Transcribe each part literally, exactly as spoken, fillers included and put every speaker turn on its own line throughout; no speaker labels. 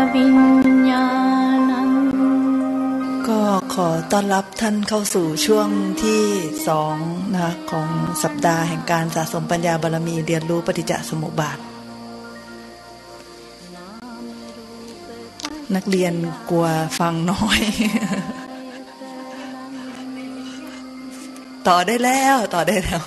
วิญญาณัง
ก็ขอต้อนรับท่านเข้าสู่ช่วงที่สองนะคะของสัปดาห์แห่งการสะสมปัญญาบารมีเรียนรู้ปฏิจจสมุปบาทนักเรียนกลัวฟังน้อย ต่อได้แล้วต่อได้แล้ว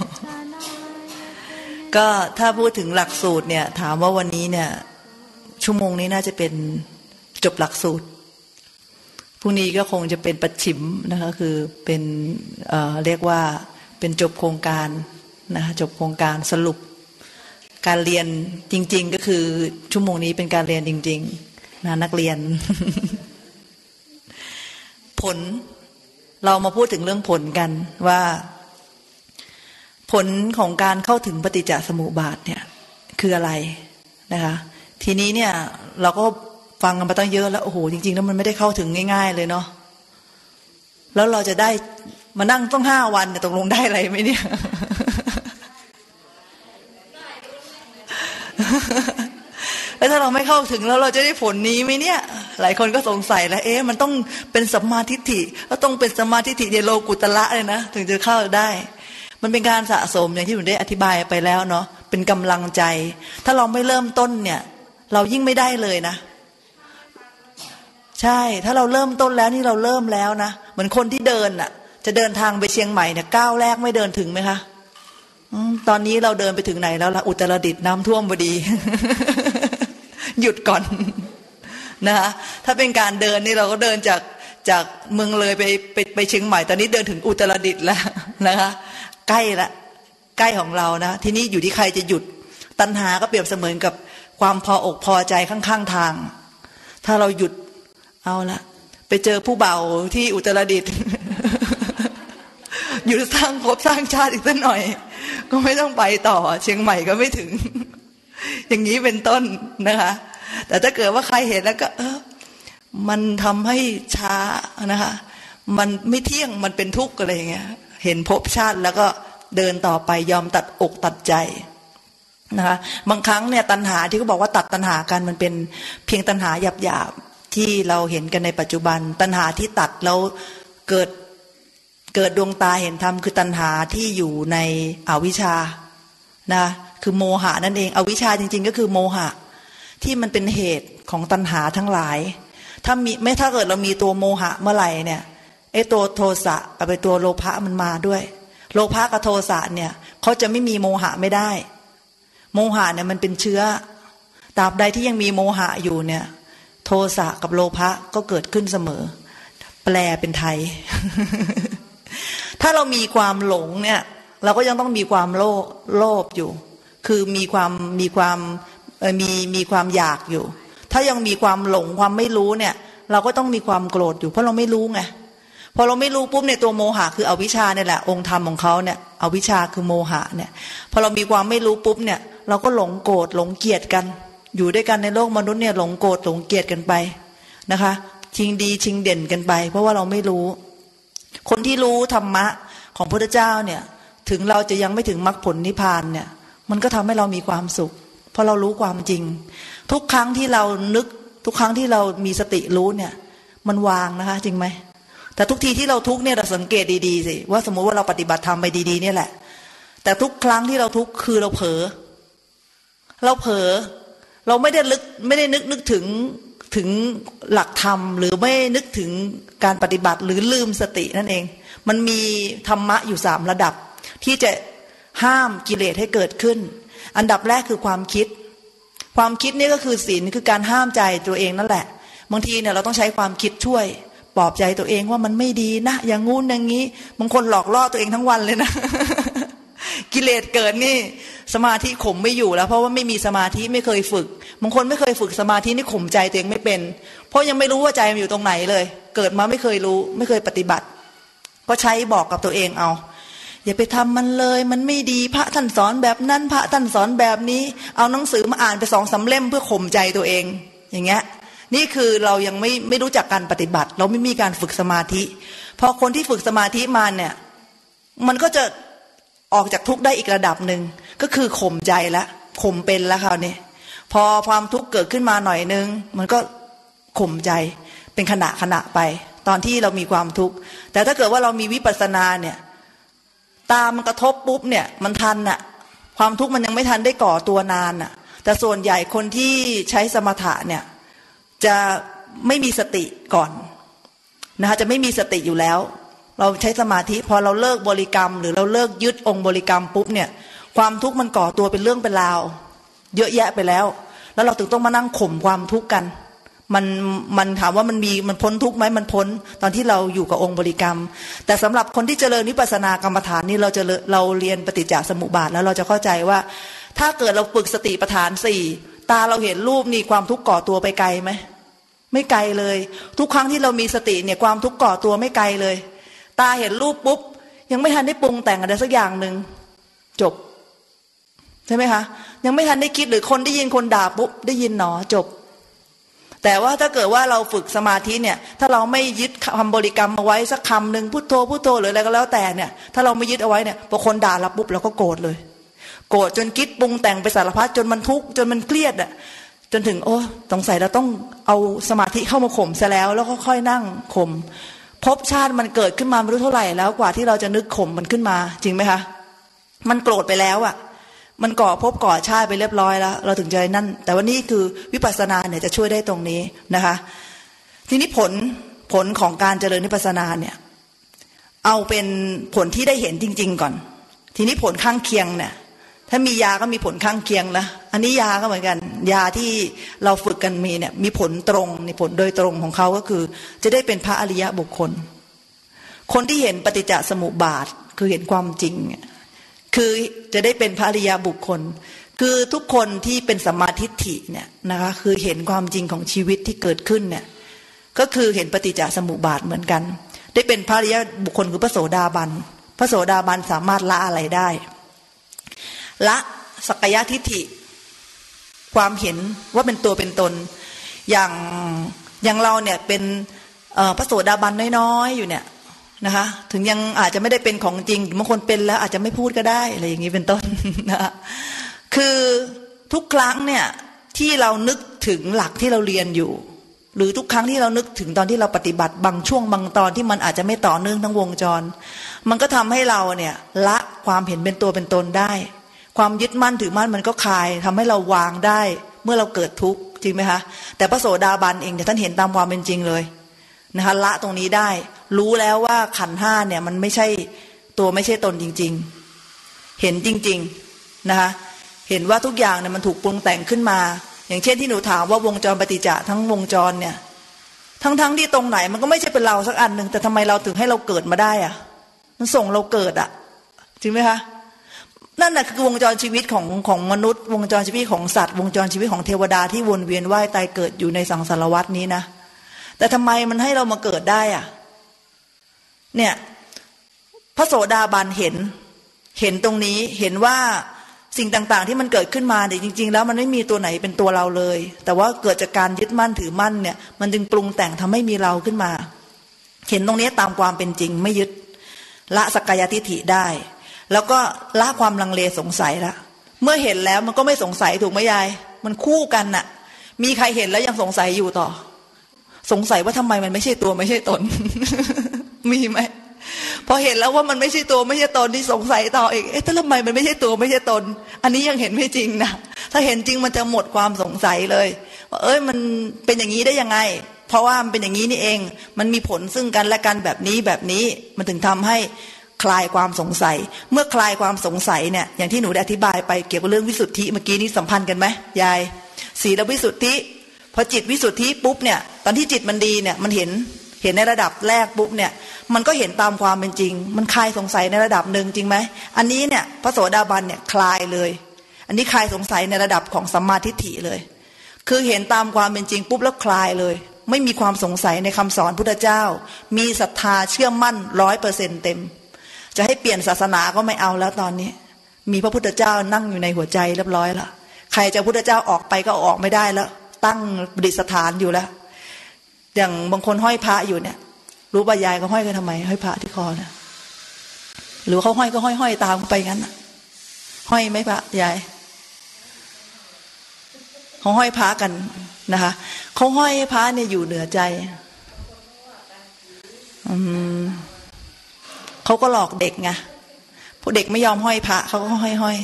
ก็ถ้าพูดถึงหลักสูตรเนี่ยถามว่าวันนี้เนี่ยชั่วโมงนี้น่าจะเป็นจบหลักสูตรพรุ่งนี้ก็คงจะเป็นปัจฉิมนะคะคือเป็นเอ่อเรียกว่าเป็นจบโครงการนะคะจบโครงการสรุปการเรียนจริงๆก็คือชั่วโมงนี้เป็นการเรียนจริงๆนะนักเรียน ผลเรามาพูดถึงเรื่องผลกันว่าผลของการเข้าถึงปฏิจจสมุปบาทเนี่ยคืออะไรนะคะทีนี้เนี่ยเราก็ฟังกันมาตั้งเยอะแล้วโอ้โหจริงๆแล้วมันไม่ได้เข้าถึงง่ายๆเลยเนาะแล้วเราจะได้มานั่งต้องห้าวันเนี่ยตกลงได้อะไรไหมเนี่ย แล้วถ้าเราไม่เข้าถึงแล้วเราจะได้ผลนี้ไหมเนี่ยหลายคนก็สงสัยแล้วเอ๊ะมันต้องเป็นสัมมาทิฏฐิแล้วต้องเป็นสัมมาทิฏฐิในโลกุตระเลยนะถึงจะเข้าได้มันเป็นการสะสมอย่างที่ผมได้อธิบายไปแล้วเนาะเป็นกำลังใจถ้าเราไม่เริ่มต้นเนี่ยเรายิ่งไม่ได้เลยนะใช่ถ้าเราเริ่มต้นแล้วนี่เราเริ่มแล้วนะเหมือนคนที่เดินน่ะจะเดินทางไปเชียงใหม่เนี่ยก้าวแรกไม่เดินถึงไหมคะตอนนี้เราเดินไปถึงไหนแล้วล่ะอุตรดิตถ์น้ำท่วมพอดี หยุดก่อนนะคะถ้าเป็นการเดินนี่เราก็เดินจากจากเมืองเลยไปไปไปเชียงใหม่ตอนนี้เดินถึงอุตรดิตถ์แล้วนะคะใกล้ละใกล้ของเรานะทีนี้อยู่ที่ใครจะหยุดตัณหาก็เปรียบเสมือนกับความพออกพอใจข้างๆทางถ้าเราหยุดเอาละไปเจอผู้เบาที่อุตรดิตถ์ หยุดสร้างภพสร้างชาติอีกสักหน่อยก็ไม่ต้องไปต่อเชียงใหม่ก็ไม่ถึง อย่างนี้เป็นต้นนะคะแต่ถ้าเกิดว่าใครเห็นแล้วก็เออมันทำให้ช้านะคะมันไม่เที่ยงมันเป็นทุกข์อะไรอย่างเงี้ยเห็นภพชาติแล้วก็เดินต่อไปยอมตัดอกตัดใจนะคะบางครั้งเนี่ยตัณหาที่เขาบอกว่าตัดตัณหากันมันเป็นเพียงตัณหาหยาบๆที่เราเห็นกันในปัจจุบันตัณหาที่ตัดแล้วเกิดเกิดดวงตาเห็นธรรมคือตัณหาที่อยู่ในอวิชชานะคือโมหะนั่นเองอวิชชาจริงๆก็คือโมหะที่มันเป็นเหตุของตัณหาทั้งหลายถ้ามีไม่ถ้าเกิดเรามีตัวโมหะเมื่อไหร่เนี่ยไอ้ตัวโทสะกับไอ้ตัวโลภะมันมาด้วยโลภะกับโทสะเนี่ยเขาจะไม่มีโมหะไม่ได้โมหะเนี่ยมันเป็นเชื้อตราบใดที่ยังมีโมหะอยู่เนี่ยโทสะกับโลภะก็เกิดขึ้นเสมอแปลเป็นไทย ถ้าเรามีความหลงเนี่ยเราก็ยังต้องมีความโลภโลภอยู่คือมีความมีความมีมีความอยากอยู่ถ้ายังมีความหลงความไม่รู้เนี่ยเราก็ต้องมีความโกรธอยู่เพราะเราไม่รู้ไงพอเราไม่รู้ปุ๊บเนี่ยตัวโมหะคืออวิชชาเนี่ยแหละองค์ธรรมของเขาเนี่ยอวิชชาคือโมหะเนี่ยพอเรามีความไม่รู้ปุ๊บเนี่ยเราก็หลงโกรธหลงเกลียดกันอยู่ด้วยกันในโลกมนุษย์เนี่ยหลงโกรธหลงเกลียดกันไปนะคะชิงดีชิงเด่นกันไปเพราะว่าเราไม่รู้คนที่รู้ธรรมะของพระพุทธเจ้าเนี่ยถึงเราจะยังไม่ถึงมรรคผลนิพพานเนี่ยมันก็ทำให้เรามีความสุขเพราะเรารู้ความจริงทุกครั้งที่เรานึกทุกครั้งที่เรามีสติรู้เนี่ยมันวางนะคะจริงไหมแต่ทุกทีที่เราทุกข์เนี่ยเราสังเกตดีๆสิว่าสมมุติว่าเราปฏิบัติธรรมไปดีๆเนี่ยแหละแต่ทุกครั้งที่เราทุกข์คือเราเผลอเราเผลอเราไม่ได้ลึกไม่ได้นึกนึกถึงถึงหลักธรรมหรือไม่นึกถึงการปฏิบัติหรือลืมสตินั่นเองมันมีธรรมะอยู่สามระดับที่จะห้ามกิเลสให้เกิดขึ้นอันดับแรกคือความคิดความคิดนี่ก็คือศีลคือการห้ามใจตัวเองนั่นแหละบางทีเนี่ยเราต้องใช้ความคิดช่วยปลอบใจตัวเองว่ามันไม่ดีนะอย่างงู้นอย่างงี้บางคนหลอกล่อตัวเองทั้งวันเลยนะ กิเลสเกิดนี่สมาธิข่มไม่อยู่แล้วเพราะว่าไม่มีสมาธิไม่เคยฝึกบางคนไม่เคยฝึกสมาธินี่ข่มใจตัวเองไม่เป็นเพราะยังไม่รู้ว่าใจมันอยู่ตรงไหนเลยเกิดมาไม่เคยรู้ไม่เคยปฏิบัติก็ใช้บอกกับตัวเองเอาอย่าไปทำมันเลยมันไม่ดีพระท่านสอนแบบนั้นพระท่านสอนแบบนี้เอาหนังสือมาอ่านไปสองสามเล่มเพื่อข่มใจตัวเองอย่างเงี้ยนี่คือเรายังไม่ไม่รู้จักการปฏิบัติเราไม่มีการฝึกสมาธิพอคนที่ฝึกสมาธิมาเนี่ยมันก็จะออกจากทุกข์ได้อีกระดับหนึ่งก็คือข่มใจละข่มเป็นแล้วคราวนี้พอความทุกข์เกิดขึ้นมาหน่อยนึงมันก็ข่มใจเป็นขณะขณะไปตอนที่เรามีความทุกข์แต่ถ้าเกิดว่าเรามีวิปัสสนาเนี่ยตามันกระทบปุ๊บเนี่ยมันทันน่ะความทุกข์มันยังไม่ทันได้ก่อตัวนานน่ะแต่ส่วนใหญ่คนที่ใช้สมถะเนี่ยจะไม่มีสติก่อนนะคะจะไม่มีสติอยู่แล้วเราใช้สมาธิพอเราเลิกบริกรรมหรือเราเลิกยึดองค์บริกรรมปุ๊บเนี่ยความทุกข์มันก่อตัวเป็นเรื่องเป็นราวเยอะแยะไปแล้วแล้วเราถึงต้องมานั่งข่มความทุกข์กันมันมันถามว่ามันมีมันพ้นทุกข์ไหมมันพ้นตอนที่เราอยู่กับองค์บริกรรมแต่สำหรับคนที่เจริญวิปัสสนากรรมฐานนี่เราจะเราเรียนปฏิจจสมุปบาทแล้วเราจะเข้าใจว่าถ้าเกิดเราฝึกสติปัฏฐานสี่ตาเราเห็นรูปนี่ความทุกข์ก่อตัวไปไกลไหมไม่ไกลเลยทุกครั้งที่เรามีสติเนี่ยความทุกข์ก่อตัวไม่ไกลเลยตาเห็นรูปปุ๊บยังไม่ทันได้ปรุงแต่งอะไรสักอย่างหนึ่งจบใช่ไหมคะยังไม่ทันได้คิดหรือคนได้ยินคนด่าปุ๊บได้ยินหนอจบแต่ว่าถ้าเกิดว่าเราฝึกสมาธิเนี่ยถ้าเราไม่ยึดคำบริกรรมเอาไว้สักคำหนึ่งพุทโธพุทโธหรืออะไรก็แล้วแต่เนี่ยถ้าเราไม่ยึดเอาไว้เนี่ยพอคนด่าเราปุ๊บเราก็โกรธเลยโกรธจนคิดปรุงแต่งไปสารพัดจนมันทุกข์จนมันเครียดอ่ะจนถึงโอ้สงสัยเราต้องเอาสมาธิเข้ามาข่มซะแล้วแล้วก็ค่อยนั่งข่มภพชาติมันเกิดขึ้นมาไม่รู้เท่าไหร่แล้วกว่าที่เราจะนึกข่มมันขึ้นมาจริงไหมคะมันโกรธไปแล้วอ่ะมันก่อภพก่อชาติไปเรียบร้อยแล้วเราถึงจะนั่นแต่ว่านี่คือวิปัสสนาเนี่ยจะช่วยได้ตรงนี้นะคะทีนี้ผลผลของการเจริญวิปัสสนาเนี่ยเอาเป็นผลที่ได้เห็นจริงๆก่อนทีนี้ผลข้างเคียงเนี่ยถ้ามียาก็มีผลข้างเคียงนะอันนี้ยาก็เหมือนกันยาที่เราฝึกกันมีเนี่ยมีผลตรงในผลโดยตรงของเขาก็คือจะได้เป็นพระอริยะบุคคลคนที่เห็นปฏิจจสมุปบาทคือเห็นความจริงคือจะได้เป็นพระอริยบุคคลคือทุกคนที่เป็นสัมมาทิฏฐิเนี่ยนะคะคือเห็นความจริงของชีวิตที่เกิดขึ้นเนี่ยก็คือเห็นปฏิจจสมุปบาทเหมือนกันได้เป็นพระอริยบุคคลคือพระโสดาบันพระโสดาบันสามารถละอะไรได้ละสักกายทิฏฐิความเห็นว่าเป็นตัวเป็นตนอย่างอย่างเราเนี่ยเป็นพระโสดาบันน้อยๆอยู่เนี่ยนะคะถึงยังอาจจะไม่ได้เป็นของจริงบางคนเป็นแล้วอาจจะไม่พูดก็ได้อะไรอย่างนี้เป็นต้นนะคะคือทุกครั้งเนี่ยที่เรานึกถึงหลักที่เราเรียนอยู่หรือทุกครั้งที่เรานึกถึงตอนที่เราปฏิบัติบางช่วงบางตอนที่มันอาจจะไม่ต่อเนื่องทั้งวงจรมันก็ทำให้เราเนี่ยละความเห็นเป็นตัวเป็นตนได้ความยึดมั่นถือมั่นมันก็คลายทำให้เราวางได้เมื่อเราเกิดทุกข์จริงไหมคะแต่พระโสดาบันเองเนี่ยท่านเห็นตามความเป็นจริงเลยนะคะละตรงนี้ได้รู้แล้วว่าขันธ์ห้าเนี่ยมันไม่ใช่ตัวไม่ใช่ตนจริงๆเห็นจริงๆนะคะเห็นว่าทุกอย่างเนี่ยมันถูกปรุงแต่งขึ้นมาอย่างเช่นที่หนูถามว่าวงจรปฏิจจ์ทั้งวงจรเนี่ยทั้งๆที่ตรงไหนมันก็ไม่ใช่เป็นเราสักอันหนึ่งแต่ทำไมเราถึงให้เราเกิดมาได้อะมันส่งเราเกิดอะจริงไหมคะนั่นแหละคือวงจรชีวิตของของมนุษย์วงจรชีวิตของสัตว์วงจรชีวิตของเทวดาที่วนเวียนว่ายตายเกิดอยู่ในสังสารวัฏนี้นะแต่ทำไมมันให้เรามาเกิดได้อะเนี่ยพระโสดาบันเห็นเห็นตรงนี้เห็นว่าสิ่งต่างๆที่มันเกิดขึ้นมาเนี่ยจริงๆแล้วมันไม่มีตัวไหนเป็นตัวเราเลยแต่ว่าเกิดจากการยึดมั่นถือมั่นเนี่ยมันจึงปรุงแต่งทำให้มีเราขึ้นมาเห็นตรงนี้ตามความเป็นจริงไม่ยึดละสักกายทิฏฐิได้แล้วก็ละความลังเลสงสัยละเมื่อเห็นแล้วมันก็ไม่สงสัยถูกไหมยายมันคู่กันน่ะมีใครเห็นแล้วยังสงสัยอยู่ต่อสงสัยว่าทำไมมันไม่ใช่ตัวไม่ใช่ตน มีไหมพอเห็นแล้วว่ามันไม่ใช่ตัวไม่ใช่ตนที่สงสัยต่ออีกเอ๊ะแต่ทำไมมันไม่ใช่ตัวไม่ใช่ตนอันนี้ยังเห็นไม่จริงนะถ้าเห็นจริงมันจะหมดความสงสัยเลยว่าเอ้ยมันเป็นอย่างนี้ได้ยังไงเพราะว่ามันเป็นอย่างนี้นี่เองมันมีผลซึ่งกันและกันแบบนี้แบบนี้มันถึงทำให้คลายความสงสัยเมื่อคลายความสงสัยเนี่ยอย่างที่หนูได้อธิบายไปเกี่ยวกับเรื่องวิสุทธิเมื่อกี้นี้สัมพันธ์กันไหมยายศีลวิสุทธิพอจิตวิสุทธิปุ๊บเนี่ยตอนที่จิตมันดีเนี่ยมันเห็นเห็นในระดับแรกปุ๊บเนี่ยมันก็เห็นตามความเป็นจริงมันคลายสงสัยในระดับหนึ่งจริงไหมอันนี้เนี่ยพระโสดาบันเนี่ยคลายเลยอันนี้คลายสงสัยในระดับของสัมมาทิฏฐิเลยคือเห็นตามความเป็นจริงปุ๊บแล้วคลายเลยไม่มีความสงสัยในคำสอนพุทธเจ้ามีศรัทธาเชื่อมั่นร้อยเปอร์เซ็นต์เต็มจะให้เปลี่ยนศาสนาก็ไม่เอาแล้วตอนนี้มีพระพุทธเจ้านั่งอยู่ในหัวใจเรียบร้อยแล้วใครจะพุทธเจ้าออกไปก็ออกไม่ได้แล้วตั้งประดิษฐานอยู่แล้วอย่างบางคนห้อยพระอยู่เนี่ยรู้ป่ะยายเขาห้อยกันทำไมห้อยพระที่คอเนี่ยหรือเขาห้อยก็ห้อยห้อยตามไปงั้นห้อยไหมพระยายเขาห้อยพระกันนะคะเขาห้อยพระเนี่ยอยู่เหนือใจอืมเขาก็หลอกเด็กไงพวกเด็กไม่ยอมห้อยพระเขาก็ห้อยห้อย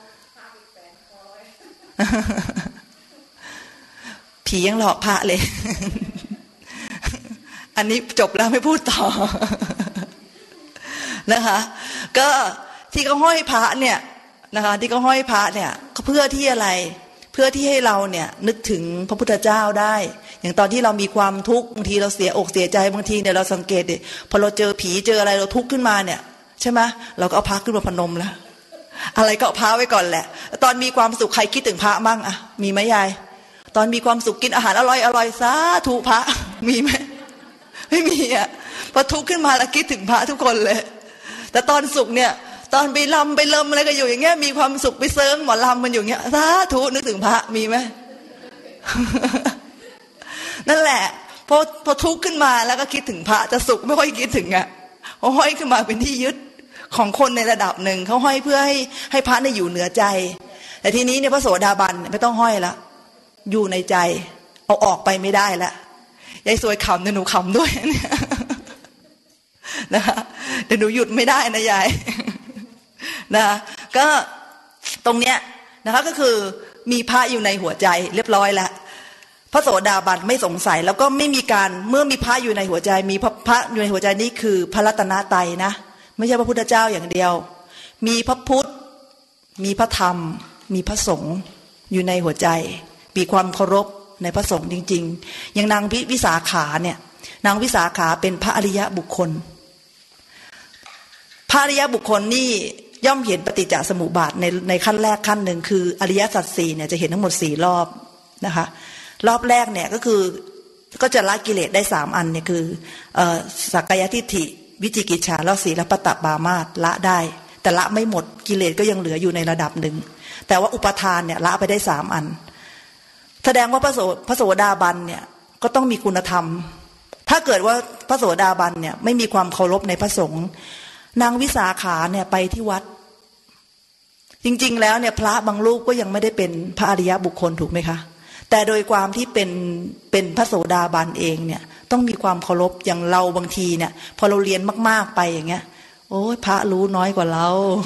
ผียังหลอกพระเลย อันนี้จบแล้วไม่พูดต่อ นะคะก็ที่เขาห้อยพระเนี่ยนะคะที่เขาห้อยพระเนี่ยเพื่อที่อะไรเพื่อที่ให้เราเนี่ยนึกถึงพระพุทธเจ้าได้อย่างตอนที่เรามีความทุกข์บางทีเราเสียอกเสียใจบางทีเนี่ยเราสังเกตดิพอเราเจอผีเจออะไรเราทุกข์ขึ้นมาเนี่ยใช่ไหมเราก็เอาพระขึ้นมาพนมแล้วอะไรก็เอาพระไว้ก่อนแหละตอนมีความสุขใครคิดถึงพระบ้างอะมีไหมยายตอนมีความสุขกินอาหารอร่อยอร่อยสาธุพระมีไหมไม่มีอะพอทุกข์ขึ้นมาแล้วคิดถึงพระทุกคนเลยแต่ตอนสุขเนี่ยตอนไปลำไปเลิมอะไรก็อยู่อย่างเงี้ยมีความสุขไปเซิร์งหมอลำมันอยู่อย่างเงี้ยสาธุนึกถึงพระมีไหม นั่นแหละพอพอทุกข์ขึ้นมาแล้วก็คิดถึงพระจะสุขไม่ค่อยคิดถึงอ่ะเขาห้อยขึ้นมาเป็นที่ยึดของคนในระดับหนึ่งเขาห้อยเพื่อให้ให้พระเนี่ยอยู่เหนือใจแต่ทีนี้เนี่ยพระโสดาบันไม่ต้องห้อยละอยู่ในใจเอาออกไปไม่ได้ละยายสวยขำเนี่ยหนูขำด้วยเนี่ยนะคะแต่หนูหยุดไม่ได้นะยายนะก็ตรงเนี้ยนะคะก็คือมีพระอยู่ในหัวใจเรียบร้อยแล้วพระโสดาบันไม่สงสัยแล้วก็ไม่มีการเมื่อมีพระอยู่ในหัวใจมีพระพระอยู่ในหัวใจนี้คือพระรัตนตรัยนะไม่ใช่พระพุทธเจ้าอย่างเดียวมีพระพุทธมีพระธรรมมีพระสงฆ์อยู่ในหัวใจมีความเคารพในพระสงฆ์จริงๆอย่างนางวิสาขาเนี่ยนางวิสาขาเป็นพระอริยบุคคลพระอริยบุคคลนี่ย่อมเห็นปฏิจจสมุปบาทในในขั้นแรกขั้นหนึ่งคืออริยสัจสี่เนี่ยจะเห็นทั้งหมดสี่รอบนะคะรอบแรกเนี่ยก็คือก็จะละกิเลสได้สามอันเนี่ยคือสักกายทิฏฐิวิจิกิจฉาแล้วศีลปตปามาสละได้แต่ละไม่หมดกิเลสก็ยังเหลืออยู่ในระดับหนึ่งแต่ว่าอุปทานเนี่ยละไปได้สามอันแสดงว่าพระโสพระโสดาบันเนี่ยก็ต้องมีคุณธรรมถ้าเกิดว่าพระโสดาบันเนี่ยไม่มีความเคารพในพระสงฆ์นางวิสาขาเนี่ยไปที่วัดจริงๆแล้วเนี่ยพระบางรูปก็ยังไม่ได้เป็นพระอริยบุคคลถูกไหมคะแต่โดยความที่เป็นเป็นพระโสดาบันเองเนี่ยต้องมีความเคารพอย่างเราบางทีเนี่ยพอเราเรียนมากๆไปอย่างเงี้ยโอ้ยพระรู้น้อยกว่าเรา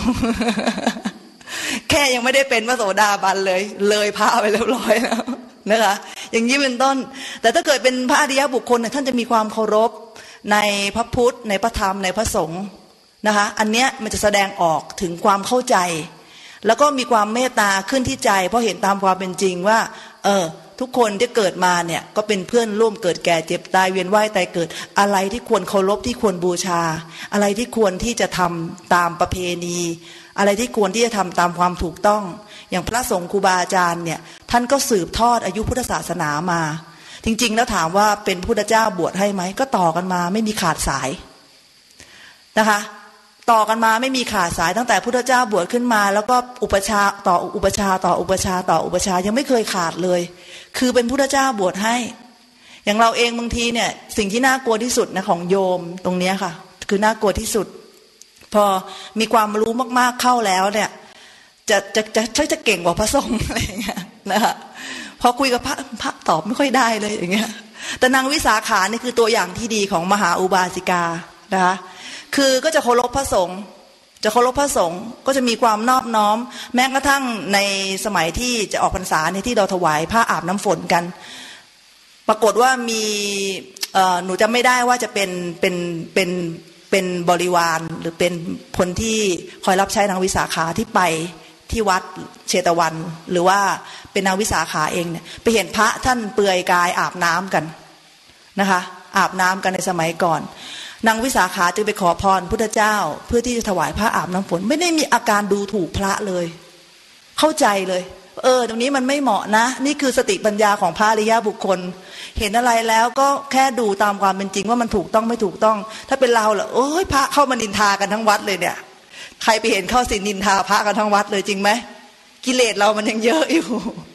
แค่ยังไม่ได้เป็นพระโสดาบันเลยเลยพระไปเรียบร้อยแล้วนะคะอย่างนี้เป็นต้นแต่ถ้าเกิดเป็นพระอริยบุคคลเนี่ยท่านจะมีความเคารพในพระพุทธในพระธรรมในพระสงฆ์นะคะอันเนี้ยมันจะแสดงออกถึงความเข้าใจแล้วก็มีความเมตตาขึ้นที่ใจเพราะเห็นตามความเป็นจริงว่าเออทุกคนที่เกิดมาเนี่ยก็เป็นเพื่อนร่วมเกิดแก่เจ็บตายเวียนว่ายตายเกิดอะไรที่ควรเคารพที่ควรบูชาอะไรที่ควรที่จะทำตามประเพณีอะไรที่ควรที่จะทำตามความถูกต้องอย่างพระสงฆ์ครูบาอาจารย์เนี่ยท่านก็สืบทอดอายุพุทธศาสนามาจริงๆแล้วถามว่าเป็นพุทธเจ้าบวชให้ไหมก็ต่อกันมาไม่มีขาดสายนะคะต่อกันมาไม่มีขาดสายตั้งแต่พุทธเจ้าบวชขึ้นมาแล้วก็อุปชาต่ออุปชาต่ออุปชาต่ออุปชายังไม่เคยขาดเลยคือเป็นพุทธเจ้าบวชให้อย่างเราเองบางทีเนี่ยสิ่งที่น่ากลัวที่สุดนะของโยมตรงนี้ค่ะคือน่ากลัวที่สุดพอมีความรู้มากๆเข้าแล้วเนี่ยจะจะจะจะจะเก่งกว่าพระสงฆ์อะไรอย่างเงี้ยนะคะพอคุยกับพระพระตอบไม่ค่อยได้เลยอย่างเงี้ยแต่นางวิสาขานี่คือตัวอย่างที่ดีของมหาอุบาสิกานะคะคือก็จะเคารพพระสงฆ์จะเคารพพระสงฆ์ก็จะมีความนอบน้อมแม้กระทั่งในสมัยที่จะออกพรรษาในที่เราถวายผ้าอาบน้ำฝนกันปรากฏว่ามีหนูจำไม่ได้ว่าจะเป็นเป็นเป็นเป็นบริวารหรือเป็นคนที่คอยรับใช้นางวิสาขาที่ไปที่วัดเชตวันหรือว่าเป็นนางวิสาขาเองเนี่ยไปเห็นพระท่านเปลือยกายอาบน้ำกันนะคะอาบน้ำกันในสมัยก่อนนางวิสาขาจึงไปขอพรพุทธเจ้าเพื่อที่จะถวายผ้าอาบน้ำฝนไม่ได้มีอาการดูถูกพระเลยเข้าใจเลยเออตรงนี้มันไม่เหมาะนะนี่คือสติปัญญาของพระอริยบุคคลเห็นอะไรแล้วก็แค่ดูตามความเป็นจริงว่ามันถูกต้องไม่ถูกต้องถ้าเป็นเราเหรอโอ้ยพระเข้ามานินทากันทั้งวัดเลยเนี่ยใครไปเห็นเข้าสินินทาพระกันทั้งวัดเลยจริงไหมกิเลสเรามันยังเยอะอยู่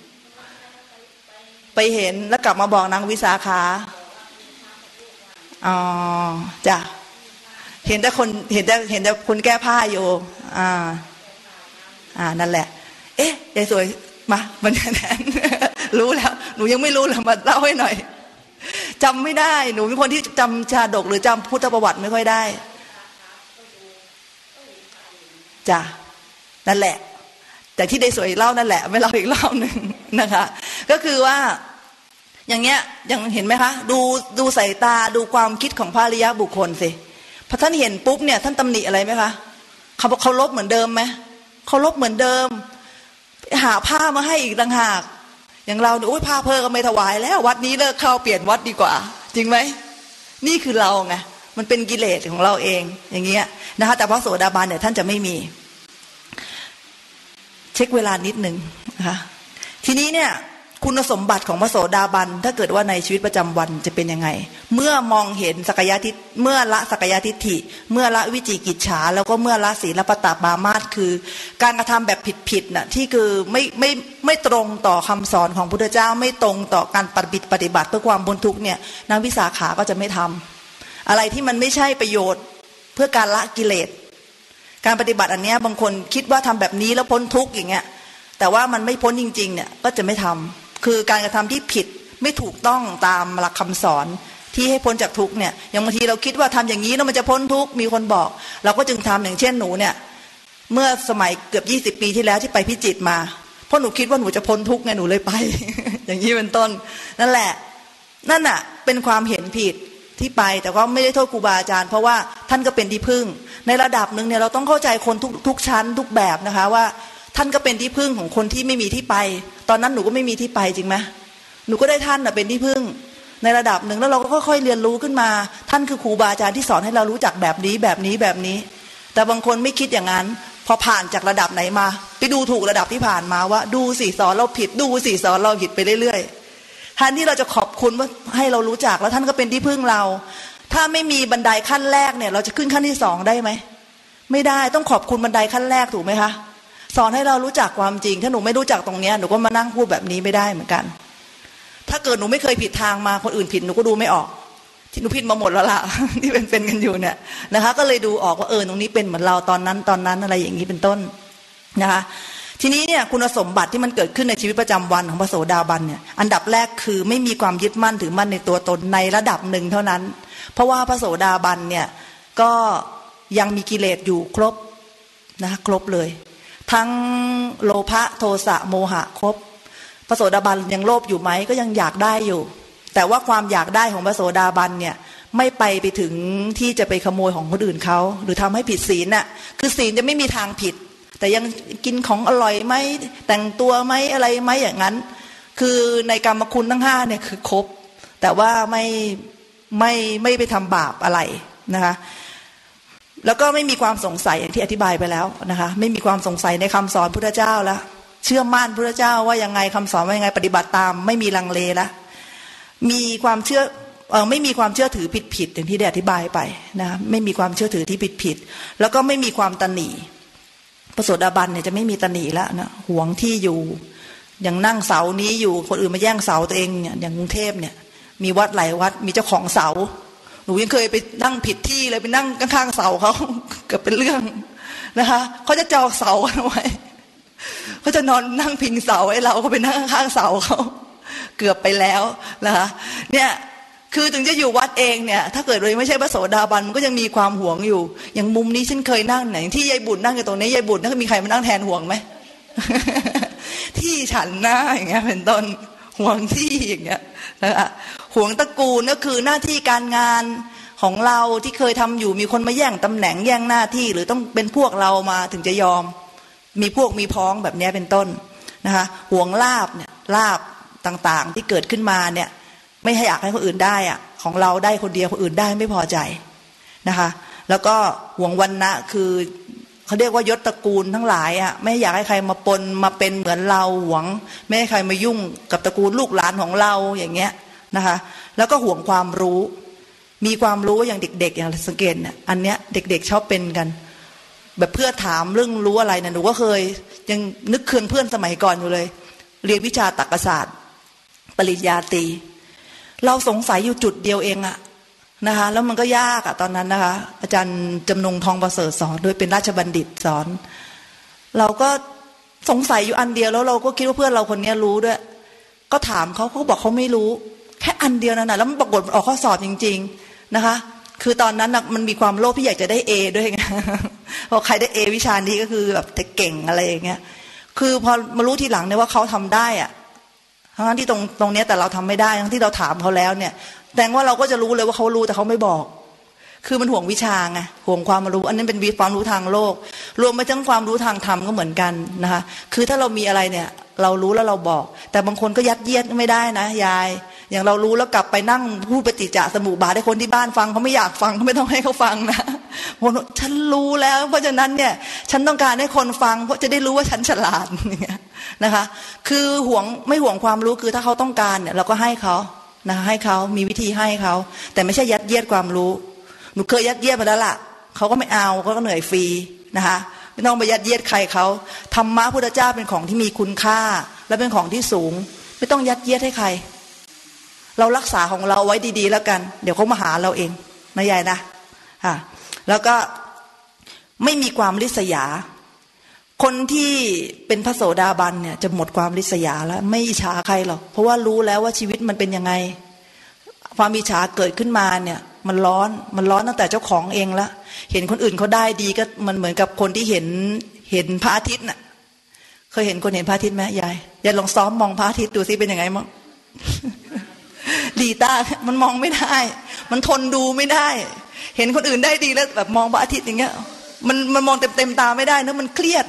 ไปเห็นแล้วกลับมาบอกนางวิสาขาอ๋อจ้ะเห็นแต่คนเห็นแต่เห็นแต่คนแก้ผ้าอยู่อ่าอ่านั่นแหละเอ๊ะยายสวยมามันนั้นรู้แล้วหนูยังไม่รู้เลยมาเล่าให้หน่อยจำไม่ได้หนูเป็นคนที่จำชาดกหรือจำพุทธประวัติไม่ค่อยได้จ้ะนั่นแหละแต่ที่ได้สวยเล่านั่นแหละไม่เล่าอีกเล่าหนึ่งนะคะก็คือว่าอย่างเงี้ยยังเห็นไหมคะดูดูสายตาดูความคิดของพระอริยบุคคลสิพอท่านเห็นปุ๊บเนี่ยท่านตำหนิอะไรไหมคะเขาบอกเขาลบเหมือนเดิมไหมเขาลบเหมือนเดิมหาผ้ามาให้อีกต่างหากอย่างเราเนี่ยโอ้ยผ้าเพอก็ไม่ถวายแล้ววัดนี้เลิกเข้าเปลี่ยนวัดดีกว่าจริงไหมนี่คือเราไงมันเป็นกิเลสของเราเองอย่างเงี้ยนะคะแต่พระโสดาบันเนี่ยท่านจะไม่มีเช็คเวลานิดนึงนะคะทีนี้เนี่ยคุณสมบัติของพระโสดาบันถ้าเกิดว่าในชีวิตประจำวันจะเป็นยังไงเมื่อมองเห็นสักยทิฏฐิเมื่อละสักยทิฏฐิเมื่อละวิจิกิจฉาแล้วก็เมื่อละศีลปตปามาสคือการกระทำแบบผิดๆน่ะที่คือไม่ไม่ไม่ตรงต่อคำสอนของพุทธเจ้าไม่ตรงต่อการปฏิบัติปฏิบัติเพื่อความพ้นทุกข์เนี่ยนางวิสาขาก็จะไม่ทำอะไรที่มันไม่ใช่ประโยชน์เพื่อการละกิเลสการปฏิบัติอันเนี้ยบางคนคิดว่าทำแบบนี้แล้วพ้นทุกข์อย่างเงี้ยแต่ว่ามันไม่พ้นจริงๆเนี่ยก็จะไม่ทำคือการกระทำที่ผิดไม่ถูกต้องตามหลักคำสอนที่ให้พ้นจากทุกข์เนี่ยอย่างบางทีเราคิดว่าทำอย่างนี้แล้วมันจะพ้นทุกข์มีคนบอกเราก็จึงทำอย่างเช่นหนูเนี่ยเมื่อสมัยเกือบยี่สิบปีที่แล้วที่ไปพิจิตรมาเพราะหนูคิดว่าหนูจะพ้นทุกข์ไงหนูเลยไป อย่างนี้เป็นต้นนั่นแหละนั่นน่ะเป็นความเห็นผิดที่ไปแต่ก็ไม่ได้โทษครูบาอาจารย์เพราะว่าท่านก็เป็นที่พึ่งในระดับหนึ่งเนี่ยเราต้องเข้าใจคนทุกทุกชั้นทุกแบบนะคะว่าท่านก็เป็นที่พึ่งของคนที่ไม่มีที่ไปตอนนั้นหนูก็ไม่มีที่ไปจริงไหมหนูก็ได้ท่านเป็นที่พึ่งในระดับหนึ่งแล้วเราก็ค่อยๆเรียนรู้ขึ้นมาท่านคือครูบาอาจารย์ที่สอนให้เรารู้จักแบบนี้แบบนี้แบบนี้แต่บางคนไม่คิดอย่างนั้นพอผ่านจากระดับไหนมาไปดูถูกระดับที่ผ่านมาว่าดูสิสอนเราผิดดูสิสอนเราผิดไปเรื่อยๆแทนที่เราจะขอบคุณว่าให้เรารู้จักแล้วท่านก็เป็นที่พึ่งเราถ้าไม่มีบันไดขั้นแรกเนี่ยเราจะขึ้นขั้นที่สองได้ไหมไม่ได้ต้องขอบคุณบันไดขั้นแรกถูกไหมคะสอนให้เรารู้จักความจริงถ้าหนูไม่รู้จักตรงนี้หนูก็มานั่งพูดแบบนี้ไม่ได้เหมือนกันถ้าเกิดหนูไม่เคยผิดทางมาคนอื่นผิดหนูก็ดูไม่ออกที่หนูผิดมาหมดแล้วล่ะ ที่เป็นเป็นกันอยู่เนี่ยนะคะก็เลยดูออกว่าเออตรงนี้เป็นเหมือนเราตอนนั้นตอนนั้นอะไรอย่างนี้เป็นต้นนะคะทีนี้เนี่ยคุณสมบัติที่มันเกิดขึ้นในชีวิตประจำวันของพระโสดาบันเนี่ยอันดับแรกคือไม่มีความยึดมั่นถือมั่นในตัวตนในระดับหนึ่งเท่านั้นเพราะว่าพระโสดาบันเนี่ยก็ยังมีกิเลสอยู่ครบนะคะครบเลยทั้งโลภะโทสะโมหะครบพระโสดาบันยังโลภอยู่ไหมก็ยังอยากได้อยู่แต่ว่าความอยากได้ของพระโสดาบันเนี่ยไม่ไปไปถึงที่จะไปขโมยของคนอื่นเขาหรือทำให้ผิดศีลน่ะคือศีลจะไม่มีทางผิดแต่ยังกินของอร่อยไหมแต่งตัวไหมอะไรไหมอย่างนั้นคือในกรรมคุณทั้งห้าเนี่ยคือครบแต่ว่าไม่ไม่ไม่ไปทำบาปอะไรนะคะแล้วก็ไม่มีความสงสัยอย่างที่อธิบายไปแล้วนะคะไม่มีความสงสัยในคำสอนพุทธเจ้าแล้วเชื่อมั่นพุทธเจ้าว่ายังไงคำสอนว่ายังไงปฏิบัติตามไม่มีลังเลแล้วมีความเชื่อเออไม่มีความเชื่อถือผิดผิดอย่างที่ได้อธิบายไปนะไม่มีความเชื่อถือที่ผิดผิดแล้วก็ไม่มีความตนีพระโสดาบันเนี่ยจะไม่มีตนีแล้วนะหวงที่อยู่อย่างนั่งเสานี้อยู่คนอื่นมาแย่งเสาตัวเองเนี่ยอย่างกรุงเทพเนี่ยมีวัดหลายวัดมีเจ้าของเสาหนูยังเคยไปนั่งผิดที่เลยไปนั่งข้างๆเสาเขาเกือบเป็นเรื่องนะคะเขาจะจองเสาเอาไว้เขาจะนอนนั่งพิงเสาไอ้เราก็ไปนั่งข้างๆเสาเขาเกือบไปแล้วนะคะเนี่ยคือถึงจะอยู่วัดเองเนี่ยถ้าเกิดเลยไม่ใช่พระโสดาบันมันก็ยังมีความหวงอยู่อย่างมุมนี้ฉันเคยนั่งไหนที่ยายบุญนั่งอยู่ตรงนี้ยายบุญนั่นมีใครมานั่งแทนห่วงไหม ที่ฉันหน้าอย่างเงี้ยเป็นต้นห่วงที่อย่างเงี้ยนะคะห่วงตระกูลก็คือหน้าที่การงานของเราที่เคยทำอยู่มีคนมาแย่งตำแหน่งแย่งหน้าที่หรือต้องเป็นพวกเรามาถึงจะยอมมีพวกมีพ้องแบบนี้เป็นต้นนะคะห่วงลาภเนี่ยลาภต่างๆที่เกิดขึ้นมาเนี่ยไม่ให้อยากให้คนอื่นได้อะของเราได้คนเดียวคนอื่นได้ไม่พอใจนะคะแล้วก็ห่วงวรรณะคือเขาเรียกว่ายศตระกูลทั้งหลายอ่ะไม่อยากให้ใครมาปนมาเป็นเหมือนเราหวงไม่ให้ใครมายุ่งกับตระกูลลูกหลานของเราอย่างเงี้ยนะคะแล้วก็ห่วงความรู้มีความรู้อย่างเด็กๆอย่างสังเกตเนี่ยอันเนี้ยเด็กๆชอบเป็นกันแบบเพื่อถามเรื่องรู้อะไรนะหนูก็เคยยังนึกคืนเพื่อนสมัยก่อนอยู่เลยเรียนวิชาตรรกศาสตร์ปริญญาตรีเราสงสัยอยู่จุดเดียวเองอะนะคะแล้วมันก็ยากอะตอนนั้นนะคะอาจารย์จำนงทองประเสริฐสอนโดยเป็นราชบัณฑิตสอนเราก็สงสัยอยู่อันเดียวแล้วเราก็คิดว่าเพื่อนเราคนนี้รู้ด้วยก็ถามเขาเขาบอกเขาไม่รู้แค่อันเดียวนั่นแหะแล้วมันปรากฏออกข้อสอบจริงๆนะคะคือตอนนั้นมันมีความโลภที่อยากจะได้เอด้วยไงพอใครได้เอวิชานี้ก็คือแบบจะเก่งอะไรอย่างเงี้ยคือพอมารู้ทีหลังเนี่ยว่าเขาทำได้อะทั้งที่ตรงตรงเนี้ยแต่เราทำไม่ได้ทั้งที่เราถามเขาแล้วเนี่ยแต่ว่าเราก็จะรู้เลยว่าเขารู้แต่เขาไม่บอกคือมันห่วงวิชาไงห่วงความรู้อันนั้นเป็นความรู้ทางโลกรวมไปทั้งความรู้ทางธรรมก็เหมือนกันนะคะคือถ้าเรามีอะไรเนี่ยเรารู้แล้วเราบอกแต่บางคนก็ยัดเยียดไม่ได้นะยายอย่างเรารู้แล้วกลับไปนั่งพูดปฏิจจสมุปบาทให้คนที่บ้านฟังเขาไม่อยากฟังเขาไม่ต้องให้เขาฟังนะฉันรู้แล้วเพราะฉะนั้นเนี่ยฉันต้องการให้คนฟังเพราะจะได้รู้ว่าฉันฉลาดอย่างเงี้ยนะคะคือห่วงไม่ห่วงความรู้คือถ้าเขาต้องการเนี่ยเราก็ให้เขานะคะให้เขามีวิธีให้เขาแต่ไม่ใช่ยัดเยียดความรู้หนูเคยยัดเยียดมาแล้วล่ะเขาก็ไม่เอาเขาก็เหนื่อยฟรีนะคะไม่ต้องไปยัดเยียดใครเขาธรรมะพุทธเจ้าเป็นของที่มีคุณค่าและเป็นของที่สูงไม่ต้องยัดเยียดให้ใครเรารักษาของเราไว้ดีๆแล้วกันเดี๋ยวเขามาหาเราเองนะยายนะค่ะแล้วก็ไม่มีความริษยาคนที่เป็นพระโสดาบันเนี่ยจะหมดความริษยาแล้วไม่อิจฉาใครหรอกเพราะว่ารู้แล้วว่าชีวิตมันเป็นยังไงความอิจฉาเกิดขึ้นมาเนี่ยมันร้อนมันร้อนตั้งแต่เจ้าของเองละเห็นคนอื่นเขาได้ดีก็มันเหมือนกับคนที่เห็นเห็นพระอาทิตย์น่ะเคยเห็นคนเห็นพระอาทิตย์ไหมยายยายลองซ้อมมองพระอาทิตย์ดูซิเป็นยังไงมั้งดีตามันมองไม่ได้มันทนดูไม่ได้เห็นคนอื่นได้ดีแล้วแบบมองพระอาทิตย์อย่างเงี้ยมันมันมองเต็มเต็มตาไม่ได้นะมันเครียด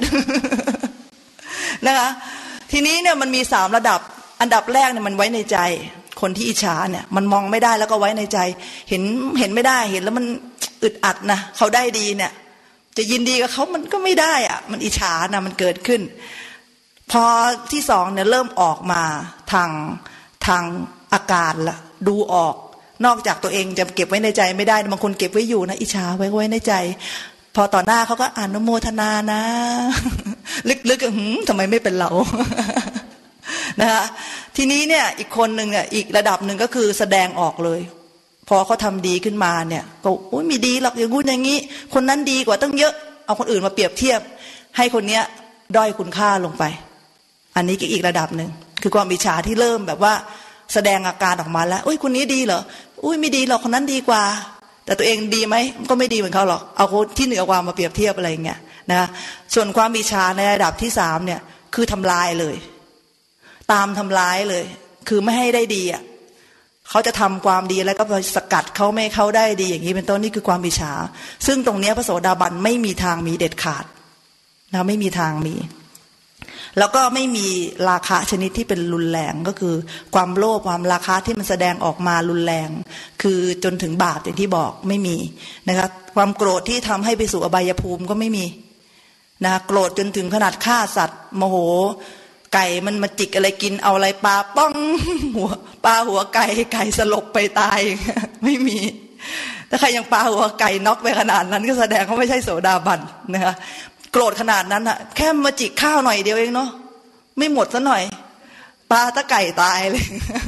นะคะทีนี้เนี่ยมันมีสามระดับอันดับแรกเนี่ยมันไว้ในใจคนที่อิจฉาเนี่ยมันมองไม่ได้แล้วก็ไว้ในใจเห็นเห็นไม่ได้เห็นแล้วมันอึดอัดนะเขาได้ดีเนี่ยจะยินดีกับเขามันก็ไม่ได้อะมันอิจฉานะมันเกิดขึ้นพอที่สองเนี่ยเริ่มออกมาทางทางอาการละดูออกนอกจากตัวเองจะเก็บไว้ในใจไม่ได้บางคนเก็บไว้อยู่นะอิจฉาไว้ไว้ในใจพอต่อหน้าเขาก็อนุโมทนานะลึกๆหืมทำไมไม่เป็นเรานะคะทีนี้เนี่ยอีกคนหนึ่งเนี่ยอีกระดับหนึ่งก็คือแสดงออกเลยพอเขาทำดีขึ้นมาเนี่ยก็โอ้ยมีดีหรอกอย่างงู้นอย่างนี้คนนั้นดีกว่าตั้งเยอะเอาคนอื่นมาเปรียบเทียบให้คนเนี้ยด้อยคุณค่าลงไปอันนี้ก็อีกระดับหนึ่งคือความอิจฉาที่เริ่มแบบว่าแสดงอาการออกมาแล้วอุ้ยคนนี้ดีเหรออุ้ยไม่ดีหรอกคนนั้นดีกว่าแต่ตัวเองดีไหมก็ไม่ดีเหมือนเขาหรอกเอาคนที่เหนือกว่ามาเปรียบเทียบอะไรอย่างเงี้ยนะส่วนความอิจฉาในระดับที่สามเนี่ยคือทำลายเลยตามทำร้ายเลยคือไม่ให้ได้ดีอ่ะเขาจะทำความดีแล้วก็ไปสกัดเขาไม่เขาได้ดีอย่างนี้เป็นต้นนี่คือความอิจฉาซึ่งตรงนี้พระโสดาบันไม่มีทางมีเด็ดขาดนะไม่มีทางมีแล้วก็ไม่มีราคะชนิดที่เป็นรุนแรงก็คือความโลภความราคะที่มันแสดงออกมารุนแรงคือจนถึงบาปอย่างที่บอกไม่มีนะคะความโกรธที่ทำให้ไปสู่อบายภูมิก็ไม่มีนะโกรธจนถึงขนาดฆ่าสัตว์โมโหไก่มันมาจิกอะไรกินเอาอะไรปลาป้องหัวปลาหัวไก่ไก่สลบไปตายไม่มีถ้าใครยังปลาหัวไก่น็อกไปขนาดนั้นก็แสดงเขาไม่ใช่โสดาบันนะคะโกรธขนาดนั้นอะแค่มาจิกข้าวหน่อยเดียวเองเนาะไม่หมดซะหน่อยปลาตะไก่ตายเลย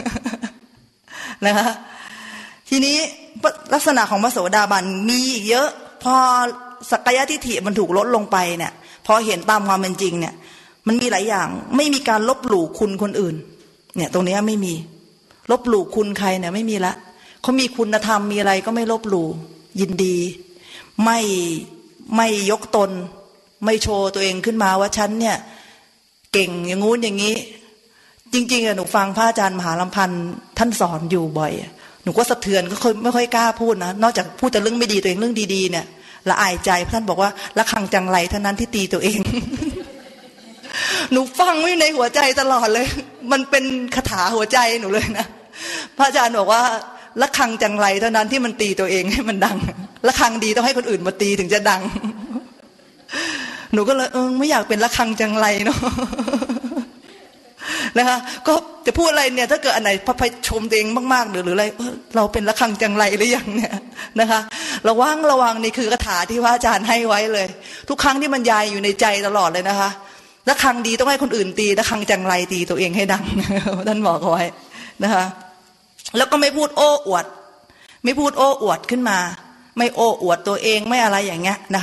นะคะทีนี้ลักษณะของพระโสดาบันมีอีกเยอะพอสักกายทิฏฐิมันถูกลดลงไปเนี่ยพอเห็นตามความเป็นจริงเนี่ยมันมีหลายอย่างไม่มีการลบหลู่คุณคนอื่นเนี่ยตรงนี้ไม่มีลบหลู่คุณใครเนี่ยไม่มีละเขามีคุณธรรมมีอะไรก็ไม่ลบหลู่ยินดีไม่ไม่ยกตนไม่โชว์ตัวเองขึ้นมาว่าฉันเนี่ยเก่งอย่างงู้นอย่างนี้จริงๆอะหนูฟังพระอาจารย์มหาลำพันธ์ท่านสอนอยู่บ่อยหนูก็สะเทือนก็ไม่ค่อยกล้าพูดนะนอกจากพูดแต่เรื่องไม่ดีตัวเองเรื่องดีๆเนี่ยละอายใจท่านบอกว่าละคังจังไรเท่านั้นที่ตีตัวเองหนูฟังไว้ในหัวใจตลอดเลยมันเป็นคาถาหัวใจหนูเลยนะพระอาจารย์บอกว่าละคังจังไรเท่านั้นที่มันตีตัวเองให้มันดังละคังดีต้องให้คนอื่นมาตีถึงจะดังหนูก็เลยเออไม่อยากเป็นละคังจังไรเนาะนะคะก็จะพูดอะไรเนี่ยถ้าเกิดอันไหนพระพชมตัวเองมากๆหรือหรืออะไรเราเป็นละคังจังไรหรือยังเนี่ยนะคะระวังระวังนี่คือคาถาที่พระอาจารย์ให้ไว้เลยทุกครั้งที่บรรยายอยู่ในใจตลอดเลยนะคะละคังดีต้องให้คนอื่นตีละคังจังไรตีตัวเองให้ดังท่านบอกเอาไว้นะคะแล้วก็ไม่พูดโอ้อวดไม่พูดโอ้อวดขึ้นมาไม่โอ้อวดตัวเองไม่อะไรอย่างเงี้ยนะคะ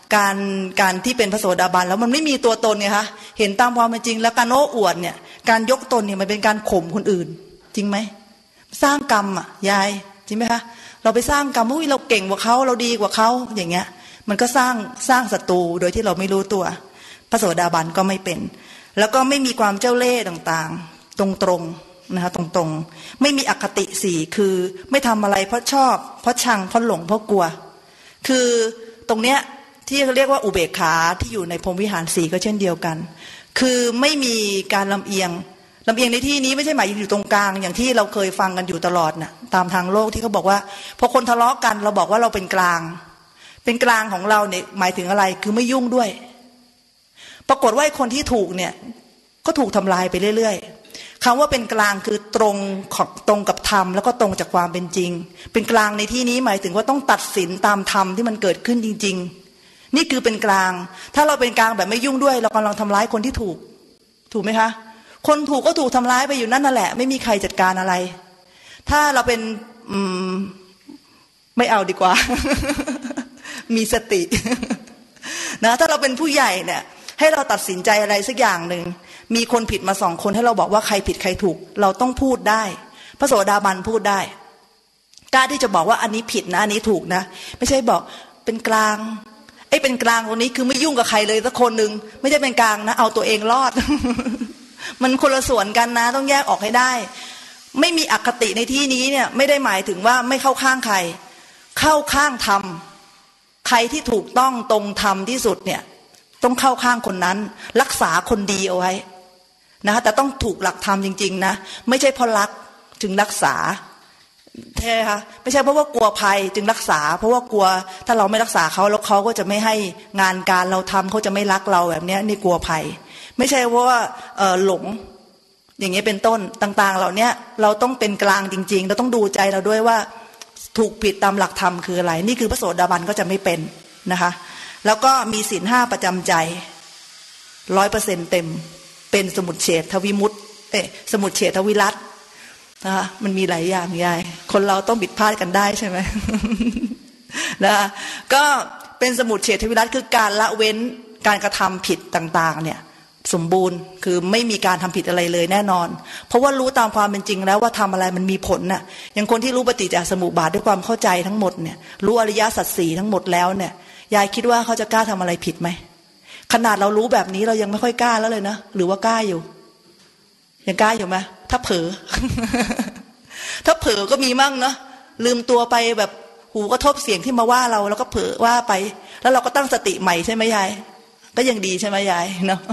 การการที่เป็นพระโสดาบันแล้วมันไม่มีตัวตนไงคะเห็นตามความเป็นจริงแล้วการโอ้อวดเนี่ยการยกตนเนี่ยมันเป็นการข่มคนอื่นจริงไหมสร้างกรรมอ่ะยายจริงไหมคะเราไปสร้างกรรมอุ้ยเราเก่งกว่าเขาเราดีกว่าเขาอย่างเงี้ยมันก็สร้างสร้างศัตรูโดยที่เราไม่รู้ตัวพระโสดาบันก็ไม่เป็นแล้วก็ไม่มีความเจ้าเล่ห์ต่างๆตรงๆนะคะตรงๆไม่มีอคติสี่คือไม่ทำอะไรเพราะชอบเพราะชังเพราะหลงเพราะกลัวคือตรงเนี้ยที่เขาเรียกว่าอุเบกขาที่อยู่ในพรหมวิหารสี่ก็เช่นเดียวกันคือไม่มีการลำเอียงลำเอียงในที่นี้ไม่ใช่หมายอยู่ตรงกลางอย่างที่เราเคยฟังกันอยู่ตลอดน่ะตามทางโลกที่เขาบอกว่าพอคนทะเลาะกันเราบอกว่าเราเป็นกลางเป็นกลางของเราเนี่ยหมายถึงอะไรคือไม่ยุ่งด้วยปรากฏว่าคนที่ถูกเนี่ยก็ถูกทำลายไปเรื่อยๆคำว่าเป็นกลางคือตรงตรงกับธรรมแล้วก็ตรงจากความเป็นจริงเป็นกลางในที่นี้หมายถึงว่าต้องตัดสินตามธรรมที่มันเกิดขึ้นจริงๆนี่คือเป็นกลางถ้าเราเป็นกลางแบบไม่ยุ่งด้วยเรากำลังทำร้ายคนที่ถูกถูกไหมคะคนถูกก็ถูกทำร้ายไปอยู่นั่นนั่นแหละไม่มีใครจัดการอะไรถ้าเราเป็นอืมไม่เอาดีกว่า มีสติ นะถ้าเราเป็นผู้ใหญ่เนี่ยให้เราตัดสินใจอะไรสักอย่างหนึ่งมีคนผิดมาสองคนให้เราบอกว่าใครผิดใครถูกเราต้องพูดได้พระโสดาบันพูดได้กล้าที่จะบอกว่าอันนี้ผิดนะอันนี้ถูกนะไม่ใช่บอกเป็นกลางไอ้เป็นกลางตรงนี้คือไม่ยุ่งกับใครเลยสักคนหนึ่งไม่ใช่เป็นกลางนะเอาตัวเองรอด มันคนละส่วนกันนะต้องแยกออกให้ได้ไม่มีอคติในที่นี้เนี่ยไม่ได้หมายถึงว่าไม่เข้าข้างใครเข้าข้างธรรมใครที่ถูกต้องตรงธรรมที่สุดเนี่ยต้องเข้าข้างคนนั้นรักษาคนดีเอาไว้นะคะแต่ต้องถูกหลักธรรมจริงๆนะไม่ใช่เพราะรักจึงรักษาใช่ค่ะไม่ใช่เพราะว่ากลัวภัยจึงรักษาเพราะว่ากลัวถ้าเราไม่รักษาเขาแล้วเขาก็จะไม่ให้งานการเราทำเขาจะไม่รักเราแบบนี้นี่กลัวภัยไม่ใช่เพราะว่าเอ่อหลงอย่างเงี้ยเป็นต้นต่างๆเหล่านี้เราต้องเป็นกลางจริงๆเราต้องดูใจเราด้วยว่าถูกผิดตามหลักธรรมคืออะไรนี่คือพระโสดาบันก็จะไม่เป็นนะคะแล้วก็มีศีลห้าประจำใจร้อยเปอร์เซ็นต์เต็มเป็นสมุทเฉทวิมุตติเอ๊ะสมุทเฉทวิรัตนะคะมันมีหลายอย่างยายคนเราต้องผิดพลาดกันได้ใช่ไหม นะคะก็เป็นสมุทเฉทวิรัตคือการละเว้นการกระทำผิดต่างๆเนี่ยสมบูรณ์คือไม่มีการทำผิดอะไรเลยแน่นอนเพราะว่ารู้ตามความเป็นจริงแล้วว่าทำอะไรมันมีผลน่ะอย่างคนที่รู้ปฏิจจสมุปบาทด้วยความเข้าใจทั้งหมดเนี่ยรู้อริยสัจสี่ทั้งหมดแล้วเนี่ยยายคิดว่าเขาจะกล้าทำอะไรผิดไหมขนาดเรารู้แบบนี้เรายังไม่ค่อยกล้าแล้วเลยนะหรือว่ากล้าอยู่ยังกล้าอยู่ไหมถ้าเผลอ ถ้าเผลอก็มีมั่งเนาะลืมตัวไปแบบหูกระทบเสียงที่มาว่าเราแล้วก็เผลอว่าไปแล้วเราก็ตั้งสติใหม่ใช่ไหมยายก็ยังดีใช่ไหมยายเนาะ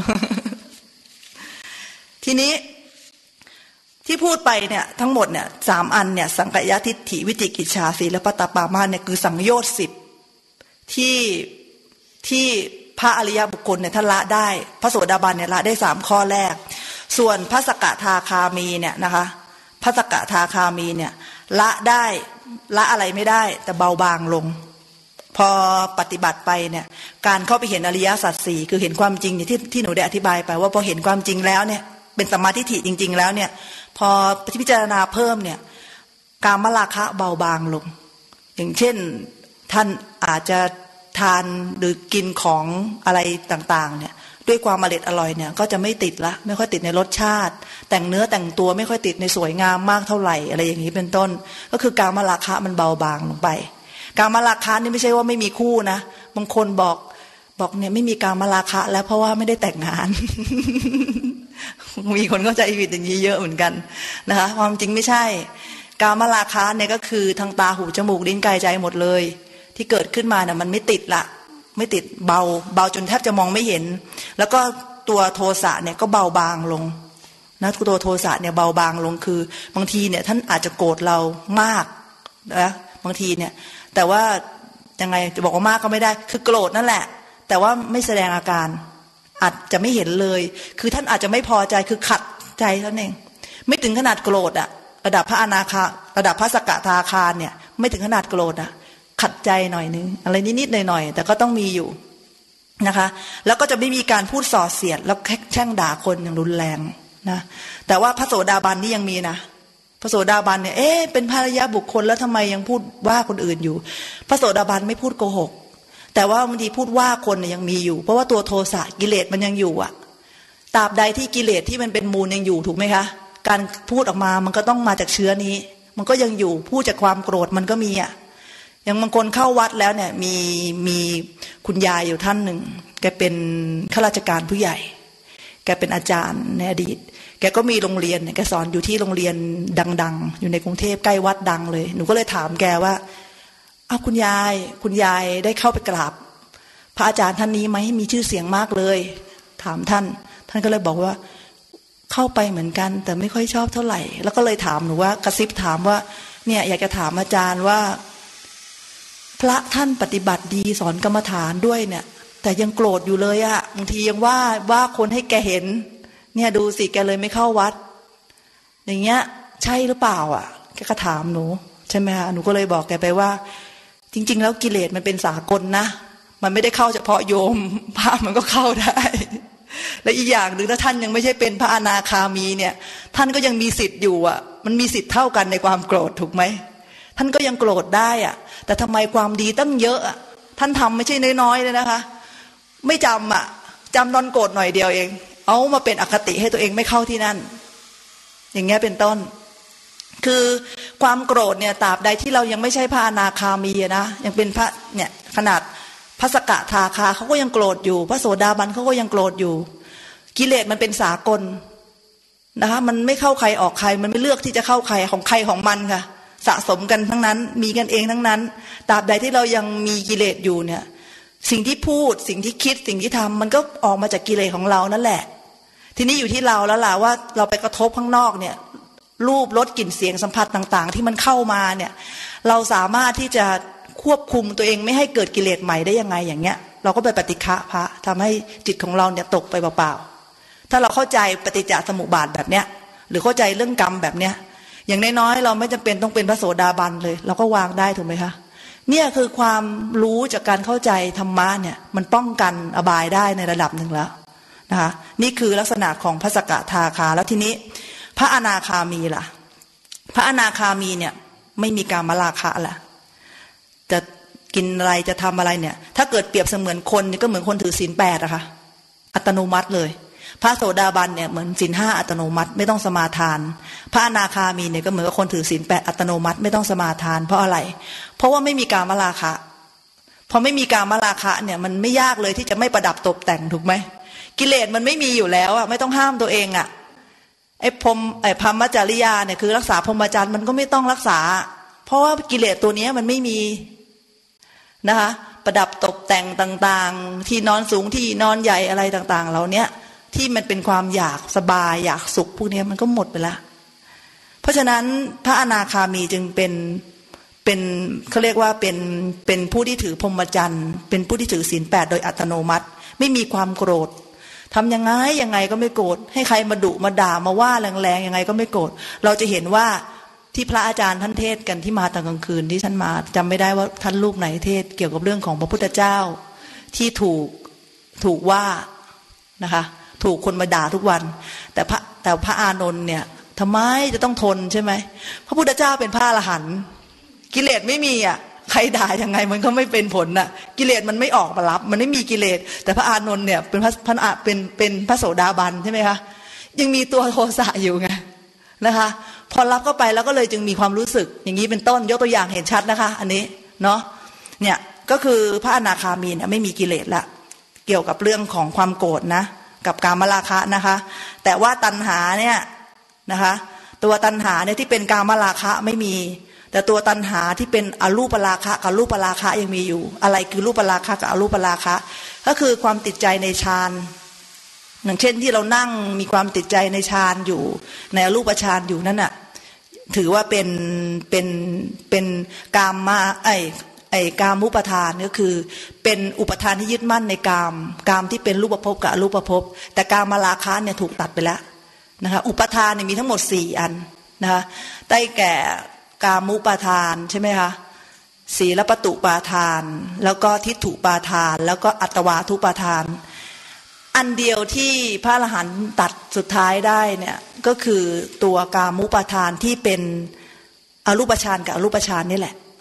ทีนี้ที่พูดไปเนี่ยทั้งหมดเนี่ยสามอันเนี่ยสังกัยทิฏฐิวิจิกิจฉาศีลปตปามาสเนี่ยคือสังโยชน์สิบที่ที่พระอริยบุคคลเนี่ยท่านละได้พระโสดาบันเนี่ยละได้สามข้อแรกส่วนพระสกทาคามีเนี่ยนะคะพระสกทาคามีเนี่ยละได้ละอะไรไม่ได้แต่เบาบางลงพอปฏิบัติไปเนี่ยการเข้าไปเห็นอริยสัจสี่คือเห็นความจริงที่ที่หนูได้อธิบายไปว่าพอเห็นความจริงแล้วเนี่ยเป็นสัมมาทิฏฐิจริงๆแล้วเนี่ยพอพิจารณาเพิ่มเนี่ยกามราคะเบาบางลงอย่างเช่นท่านอาจจะทานหรือกินของอะไรต่างๆเนี่ยด้วยความอร่อยอร่อยเนี่ยก็จะไม่ติดละไม่ค่อยติดในรสชาติแต่งเนื้อแต่งตัวไม่ค่อยติดในสวยงามมากเท่าไหร่อะไรอย่างนี้เป็นต้นก็คือกามราคะมันเบาบางลงไปกามราคะนี่ไม่ใช่ว่าไม่มีคู่นะบางคนบอกบอกเนี่ยไม่มีกามราคะแล้วเพราะว่าไม่ได้แต่งงาน มีคนเข้าใจผิดอย่างนี้เยอะเหมือนกันนะคะความจริงไม่ใช่กามราคะเนี่ยก็คือทางตาหูจมูกลิ้นกายใจหมดเลยที่เกิดขึ้นมาเนี่ยมันไม่ติดละไม่ติดเบาเบาจนแทบจะมองไม่เห็นแล้วก็ตัวโทสะเนี่ยก็เบาบางลงนะตัวโทสะเนี่ยเบาบางลงคือบางทีเนี่ยท่านอาจจะโกรธเรามากนะบางทีเนี่ยแต่ว่ายังไงจะบอกว่ามากก็ไม่ได้คือโกรธนั่นแหละแต่ว่าไม่แสดงอาการอาจจะไม่เห็นเลยคือท่านอาจจะไม่พอใจคือขัดใจท่านเองไม่ถึงขนาดโกรธอะระดับพระอนาคาระดับพระสกทาคาเนี่ยไม่ถึงขนาดโกรธอะขัดใจหน่อยนึงอะไรนิดๆหน่อยๆแต่ก็ต้องมีอยู่นะคะแล้วก็จะไม่มีการพูดส่อเสียดแล้วแช่งด่าคนอย่างรุนแรงนะแต่ว่าพระโสดาบันนี่ยังมีนะพระโสดาบันเนี่ยเอ๊ะเป็นภรรยาบุคคลแล้วทำไมยังพูดว่าคนอื่นอยู่พระโสดาบันไม่พูดโกหกแต่ว่าบางทีพูดว่าคนเนี่ยยังมีอยู่เพราะว่าตัวโทสะกิเลสมันยังอยู่อะตราบใดที่กิเลสที่มันเป็นมูลยังอยู่ถูกไหมคะการพูดออกมามันก็ต้องมาจากเชื้อนี้มันก็ยังอยู่พูดจากความโกรธมันก็มีอะอย่างบางคนเข้าวัดแล้วเนี่ยมีมีคุณยายอยู่ท่านหนึ่งแกเป็นข้าราชการผู้ใหญ่แกเป็นอาจารย์ในอดีตแกก็มีโรงเรียนแกสอนอยู่ที่โรงเรียนดังๆอยู่ในกรุงเทพใกล้วัดดังเลยหนูก็เลยถามแกว่าอ้าวคุณยายคุณยายได้เข้าไปกราบพระอาจารย์ท่านนี้ไหมมีชื่อเสียงมากเลยถามท่านท่านก็เลยบอกว่าเข้าไปเหมือนกันแต่ไม่ค่อยชอบเท่าไหร่แล้วก็เลยถามหนูว่ากระซิบถามว่าเนี่ยอยากจะถามอาจารย์ว่าพระท่านปฏิบัติดีสอนกรรมฐานด้วยเนี่ยแต่ยังโกรธอยู่เลยอะบางทียังว่าว่าคนให้แกเห็นเนี่ยดูสิแกเลยไม่เข้าวัดอย่างเงี้ยใช่หรือเปล่าอ่ะแกก็ถามหนูใช่ไหมคะหนูก็เลยบอกแกไปว่าจริงๆแล้วกิเลสมันเป็นสากลนะมันไม่ได้เข้าเฉพาะโยมพระมันก็เข้าได้และอีกอย่างหนึ่งถ้าท่านยังไม่ใช่เป็นพระอนาคามีเนี่ยท่านก็ยังมีสิทธิ์อยู่อ่ะมันมีสิทธิ์เท่ากันในความโกรธถูกไหมท่านก็ยังโกรธได้อ่ะแต่ทำไมความดีตั้งเยอะอ่ะท่านทำไม่ใช่น้อยๆเลยนะคะไม่จำอ่ะจำนอนโกรธหน่อยเดียวเองเอามาเป็นอคติให้ตัวเองไม่เข้าที่นั่นอย่างเงี้ยเป็นต้นคือความโกรธเนี่ยตราบใดที่เรายังไม่ใช่พระอนาคามีนะยังเป็นพระเนี่ยขนาดพระสกทาคาเขาก็ยังโกรธอยู่พระโสดาบันเขาก็ยังโกรธอยู่กิเลสมันเป็นสากลนะคะมันไม่เข้าใครออกใครมันไม่เลือกที่จะเข้าใครของใครของมันค่ะสะสมกันทั้งนั้นมีกันเองทั้งนั้นตราบใดที่เรายังมีกิเลสอยู่เนี่ยสิ่งที่พูดสิ่งที่คิดสิ่งที่ทำมันก็ออกมาจากกิเลสของเรานั่นแหละทีนี้อยู่ที่เราแล้วล่ะว่าเราไปกระทบข้างนอกเนี่ยรูปรสกลิ่นเสียงสัมผัสต่างๆที่มันเข้ามาเนี่ยเราสามารถที่จะควบคุมตัวเองไม่ให้เกิดกิเลสใหม่ได้ยังไงอย่างเงี้ยเราก็ไปปฏิฆะพระทำให้จิตของเราเนี่ยตกไปเปล่าๆถ้าเราเข้าใจปฏิจจสมุปบาทแบบเนี้ยหรือเข้าใจเรื่องกรรมแบบเนี้ยอย่างน้อยๆเราไม่จำเป็นต้องเป็นพระโสดาบันเลยเราก็วางได้ถูกไหมคะเนี่ยคือความรู้จากการเข้าใจธรรมะเนี่ยมันป้องกันอบายได้ในระดับหนึ่งแล้วนะคะนี่คือลักษณะของพระสกทาคาแล้วทีนี้พระอนาคามีล่ะพระอนาคามีเนี่ยไม่มีกามราคะล่ะจะกินอะไรจะทำอะไรเนี่ยถ้าเกิดเปรียบเสมือนคนนี่ก็เหมือนคนถือศีลแปดอะค่ะอัตโนมัติเลยพระโสดาบันเนี่ยเหมือนศีลห้าอัตโนมัติไม่ต้องสมาทานพระอนาคามีเนี่ยก็เหมือนกับคนถือศีลแปดอัตโนมัติไม่ต้องสมาทานเพราะอะไรเพราะว่าไม่มีกามราคะพอไม่มีกามราคะเนี่ยมันไม่ยากเลยที่จะไม่ประดับตกแต่งถูกไหมกิเลสมันไม่มีอยู่แล้วอะไม่ต้องห้ามตัวเองอะไอ้พรหมไอ้พรหมจริยาเนี่ยคือรักษาพรหมจรรย์มันก็ไม่ต้องรักษาเพราะว่ากิเลสตัวนี้มันไม่มีนะคะประดับตกแต่งต่างๆที่นอนสูงที่นอนใหญ่อะไรต่างๆเหล่านี้ที่มันเป็นความอยากสบายอยากสุขพวกนี้มันก็หมดไปละเพราะฉะนั้นพระอนาคามีจึงเป็นเป็นเขาเรียกว่าเป็นเป็นผู้ที่ถือพรหมจรรย์เป็นผู้ที่ถือศีลแปดโดยอัตโนมัติไม่มีความโกรธทำยังไงยังไงก็ไม่โกรธให้ใครมาดุมาด่ามาว่าแรงๆยังไงก็ไม่โกรธเราจะเห็นว่าที่พระอาจารย์ท่านเทศกันที่มาตอนกลางคืนที่ท่านมาจำไม่ได้ว่าท่านรูปไหนเทศเกี่ยวกับเรื่องของพระพุทธเจ้าที่ถูกถูกว่านะคะถูกคนมาด่าทุกวันแต่พระแต่พระอานนท์เนี่ยทำไมจะต้องทนใช่ไหมพระพุทธเจ้าเป็นพระอรหันต์กิเลสไม่มีอ่ะใครด่ายังไงมันก็ไม่เป็นผลน่ะกิเลสมันไม่ออกมารับมันไม่มีกิเลสแต่พระอานนท์เนี่ยเป็นพระพระเป็นเป็นพระโสดาบันใช่ไหมคะยังมีตัวโทสะอยู่ไงนะคะพอรับเข้าไปแล้วก็เลยจึงมีความรู้สึกอย่างนี้เป็นต้นยกตัวอย่างเห็นชัดนะคะอันนี้เนาะเนี่ยก็คือพระอนาคามีเนี่ยไม่มีกิเลสละเกี่ยวกับเรื่องของความโกรธนะกับกามราคะนะคะแต่ว่าตัณหาเนี่ยนะคะตัวตัณหาเนี่ยที่เป็นกามราคะไม่มีแต่ตัวตัณหาที่เป็นอรูปราคะกับรูปราคะยังมีอยู่อะไรคือรูปราคะกับอรูปราคะก็คือความติดใจในฌานอย่างเช่นที่เรานั่งมีความติดใจในฌานอยู่ในอรูปฌานอยู่นั่นน่ะถือว่าเป็นเป็นเป็นกามมาไอไอกามุปทานก็คือเป็นอุปทานที่ยึดมั่นในกามกามที่เป็นรูปภพกับอรูปภพแต่กามราคะเนี่ยถูกตัดไปแล้วนะคะอุปทานเนี่ยมีทั้งหมดสี่อันนะคะได้แก่กามุปทานใช่ไหมคะศีลปตุปาทานแล้วก็ทิฏฐุปาทานแล้วก็อัตวาทุปาทานอันเดียวที่พระอรหันต์ตัดสุดท้ายได้เนี่ยก็คือตัวกามุปทานที่เป็นอรูปฌานกับอรูปฌานนี่แหละ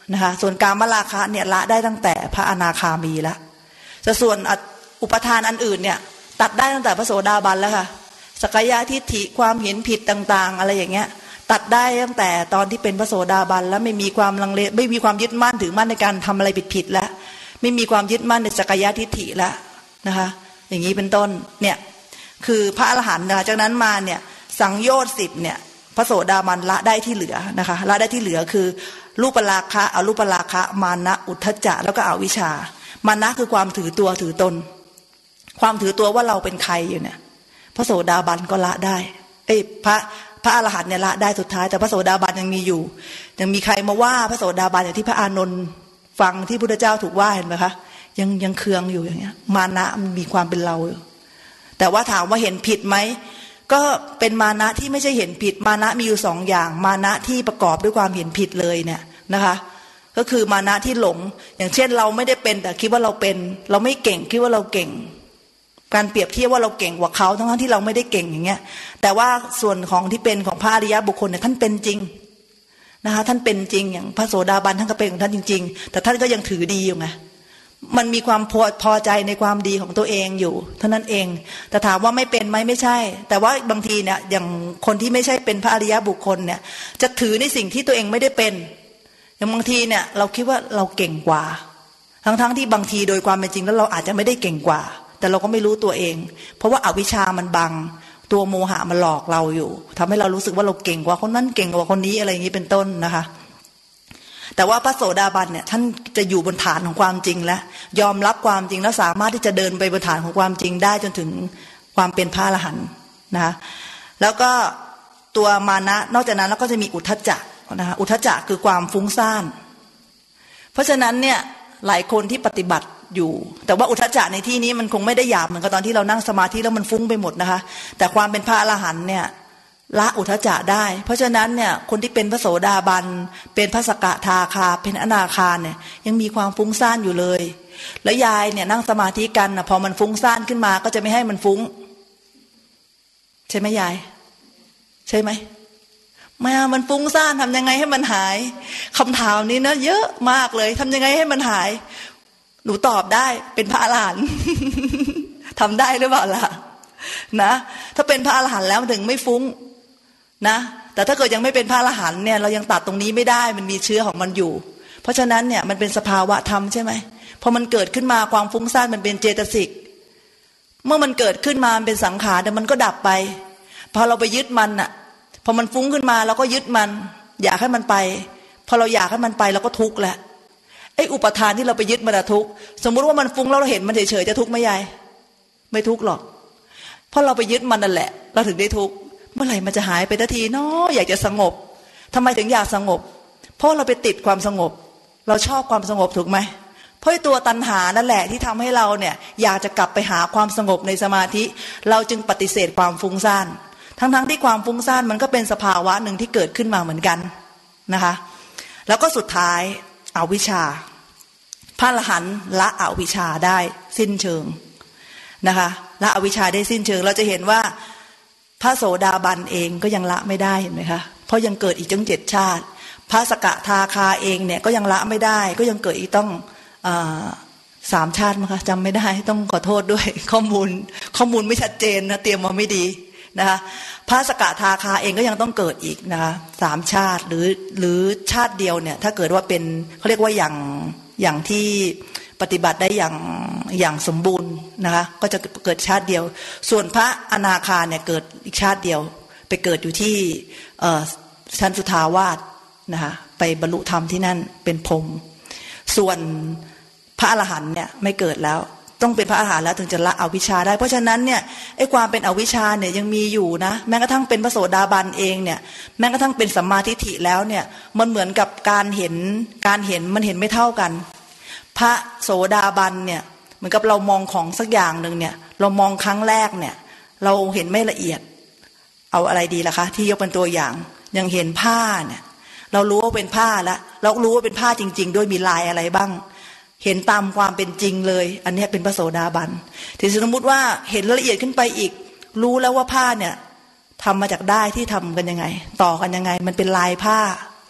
นะคะส่วนกามราคะเนี่ยละได้ตั้งแต่พระอนาคามีแล้วแต่ส่วนอุปทานอันอื่นเนี่ยตัดได้ตั้งแต่พระโสดาบันแล้วค่ะสักกายทิฏฐิความเห็นผิดต่างๆอะไรอย่างเงี้ยตัดได้ตั้งแต่ตอนที่เป็นพระโสดาบันแล้วไม่มีความลังเลไม่มีความยึดมั่นถือมั่นในการทำอะไรผิดๆแล้วไม่มีความยึดมั่นในสักกายทิฏฐิแล้วนะคะอย่างนี้เป็นต้นเนี่ยคือพระอรหันต์นะจากนั้นมาเนี่ยสังโยชน์สิบเนี่ยพระโสดาบันละได้ที่เหลือนะคะละได้ที่เหลือคือรูปราคะอรูปราคะมานะอุทธัจจะแล้วก็อวิชชามานะคือความถือตัวถือตนความถือตัวว่าเราเป็นใครอยู่เนี่ยพระโสดาบันก็ละได้เอ้ยพระพระอรหันต์เนี่ยละได้สุดท้ายแต่พระโสดาบันยังมีอยู่ยังมีใครมาว่าพระโสดาบันอย่างที่พระอานนท์ฟังที่พุทธเจ้าถูกว่าเห็นไหมคะยังยังเคืองอยู่อย่างเงี้ยมานะมันมีความเป็นเราอยู่แต่ว่าถามว่าเห็นผิดไหมก็เป็นมานะที่ไม่ใช่เห็นผิดมานะมีอยู่สองอย่างมานะที่ประกอบด้วยความเห็นผิดเลยเนี่ยนะคะก็คือมานะที่หลงอย่างเช่นเราไม่ได้เป็นแต่คิดว่าเราเป็นเราไม่เก่งคิดว่าเราเก่งการเปรียบเทียบว่าเราเก่งกว่าเขาทั้งๆที่เราไม่ได้เก่งอย่างเงี้ยแต่ว่าส่วนของที่เป็นของพระอริยบุคคลเนี่ยท่านเป็นจริงนะคะท่านเป็นจริงอย่างพระโสดาบันท่านก็เป็นของท่านจริงๆแต่ท่านก็ยังถือดีอยู่ไงมันมีความพอพอใจในความดีของตัวเองอยู่เท่านั้นเองแต่ถามว่าไม่เป็นไหมไม่ใช่แต่ว่าบางทีเนี่ยอย่างคนที่ไม่ใช่เป็นพระอริยบุคคลเนี่ยจะถือในสิ่งที่ตัวเองไม่ได้เป็นอย่างบางทีเนี่ยเราคิดว่าเราเก่งกว่าทั้งๆที่บางทีโดยความเป็นจริงแล้วเราอาจจะไม่ได้เก่งกว่าแต่เราก็ไม่รู้ตัวเองเพราะว่าอวิชชามันบังตัวโมหะมันหลอกเราอยู่ทำให้เรารู้สึกว่าเราเก่งกว่าคนนั้นเก่งกว่าคนนี้อะไรอย่างนี้เป็นต้นนะคะแต่ว่าพระโสดาบันเนี่ยท่านจะอยู่บนฐานของความจริงแล้วยอมรับความจริงแล้วสามารถที่จะเดินไปบนฐานของความจริงได้จนถึงความเป็นพระอรหันต์นะคะแล้วก็ตัวมานะนอกจากนั้นแล้วก็จะมีอุทธัจจะนะคะอุทธัจจะคือความฟุ้งซ่านเพราะฉะนั้นเนี่ยหลายคนที่ปฏิบัติอยู่แต่ว่าอุทธัจจะในที่นี้มันคงไม่ได้หยาบเหมือนกับตอนที่เรานั่งสมาธิแล้วมันฟุ้งไปหมดนะคะแต่ความเป็นพระอรหันต์เนี่ยละอุทธัจจะได้เพราะฉะนั้นเนี่ยคนที่เป็นพระโสดาบันเป็นพระสกทาคาเป็นอนาคาเนี่ยยังมีความฟุ้งซ่านอยู่เลยแล้วยายเนี่ยนั่งสมาธิกันนะพอมันฟุ้งซ่านขึ้นมาก็จะไม่ให้มันฟุ้งใช่ไหมยายใช่ไหมมามันฟุ้งซ่านทำยังไงให้มันหายคำถามนี้นะเยอะมากเลยทำยังไงให้มันหายหนูตอบได้เป็นพระอรหันต์ ทำได้หรือเปล่าล่ะนะถ้าเป็นพระอรหันต์แล้วถึงไม่ฟุ้งนะแต่ถ้าเกิดยังไม่เป็นพระอรหันต์เนี่ยเรายังตัดตรงนี้ไม่ได้มันมีเชื้อของมันอยู่เพราะฉะนั้นเนี่ยมันเป็นสภาวะธรรมใช่ไหมพอมันเกิดขึ้นมาความฟุ้งซ่านมันเป็นเจตสิกเมื่อมันเกิดขึ้นมามันเป็นสังขารแต่มันก็ดับไปพอเราไปยึดมันอ่ะพอมันฟุ้งขึ้นมาเราก็ยึดมันอยากให้มันไปพอเราอยากให้มันไปเราก็ทุกข์แหละไอ้อุปทานที่เราไปยึดมันทุกข์สมมุติว่ามันฟุ้งแล้วเราเห็นมันเฉยๆจะทุกข์ไหมยายไม่ทุกข์หรอกเพราะเราไปยึดมันนั่นแหละเราถึงได้ทุกข์เมื่อไหร่มันจะหายไปทันทีเนาะอยากจะสงบทำไมถึงอยากสงบเพราะเราไปติดความสงบเราชอบความสงบถูกไหมเพราะตัวตัณหานั่นแหละที่ทำให้เราเนี่ยอยากจะกลับไปหาความสงบในสมาธิเราจึงปฏิเสธความฟุ้งซ่านทั้งๆที่ความฟุ้งซ่านมันก็เป็นสภาวะหนึ่งที่เกิดขึ้นมาเหมือนกันนะคะแล้วก็สุดท้ายอวิชชาพระอรหันต์ละอวิชชาได้สิ้นเชิงนะคะละอวิชชาได้สิ้นเชิงเราจะเห็นว่าพระโสดาบันเองก็ยังละไม่ได้เห็นไหมคะเพราะยังเกิดอีกตั้งเจ็ดชาติพระสกทาคาเองเนี่ยก็ยังละไม่ได้ก็ยังเกิดอีกต้องอ่าสามชาติมั้งคะจำไม่ได้ต้องขอโทษด้วยข้อมูลข้อมูลไม่ชัดเจนนะเตรียมมาไม่ดีนะคะพระสกทาคาเองก็ยังต้องเกิดอีกนะคะสามชาติหรือหรือชาติเดียวเนี่ยถ้าเกิดว่าเป็นเขาเรียกว่าอย่างอย่างที่ปฏิบัติได้อย่างอย่างสมบูรณ์นะคะก็จะเกิดชาติเดียวส่วนพระอนาคาเนี่ยเกิดอีกชาติเดียวไปเกิดอยู่ที่ชั้นสุทาวาสนะคะไปบรรลุธรรมที่นั่นเป็นพรหมส่วนพระอรหันต์เนี่ยไม่เกิดแล้วต้องเป็นพระอรหันต์แล้วถึงจะละอวิชชาได้เพราะฉะนั้นเนี่ยไอ้ความเป็นอวิชชาเนี่ยยังมีอยู่นะแม้กระทั่งเป็นพระโสดาบันเองเนี่ยแม้กระทั่งเป็นสัมมาทิฏฐิแล้วเนี่ยมันเหมือนกับการเห็นการเห็นมันเห็นไม่เท่ากันพระโสดาบันเนี่ยเหมือนกับเรามองของสักอย่างหนึ่งเนี่ยเรามองครั้งแรกเนี่ยเราเห็นไม่ละเอียดเอาอะไรดีล่ะคะที่ยกเป็นตัวอย่างอย่างเห็นผ้าเนี่ยเรารู้ว่าเป็นผ้าแล้วเรารู้ว่าเป็นผ้าจริงๆด้วยมีลายอะไรบ้างเห็นตามความเป็นจริงเลยอันนี้เป็นพระโสดาบันที่สมมติว่าเห็นละเอียดขึ้นไปอีกรู้แล้วว่าผ้าเนี่ยทำมาจากได้ที่ทำกันยังไงต่อกันยังไงมันเป็นลายผ้า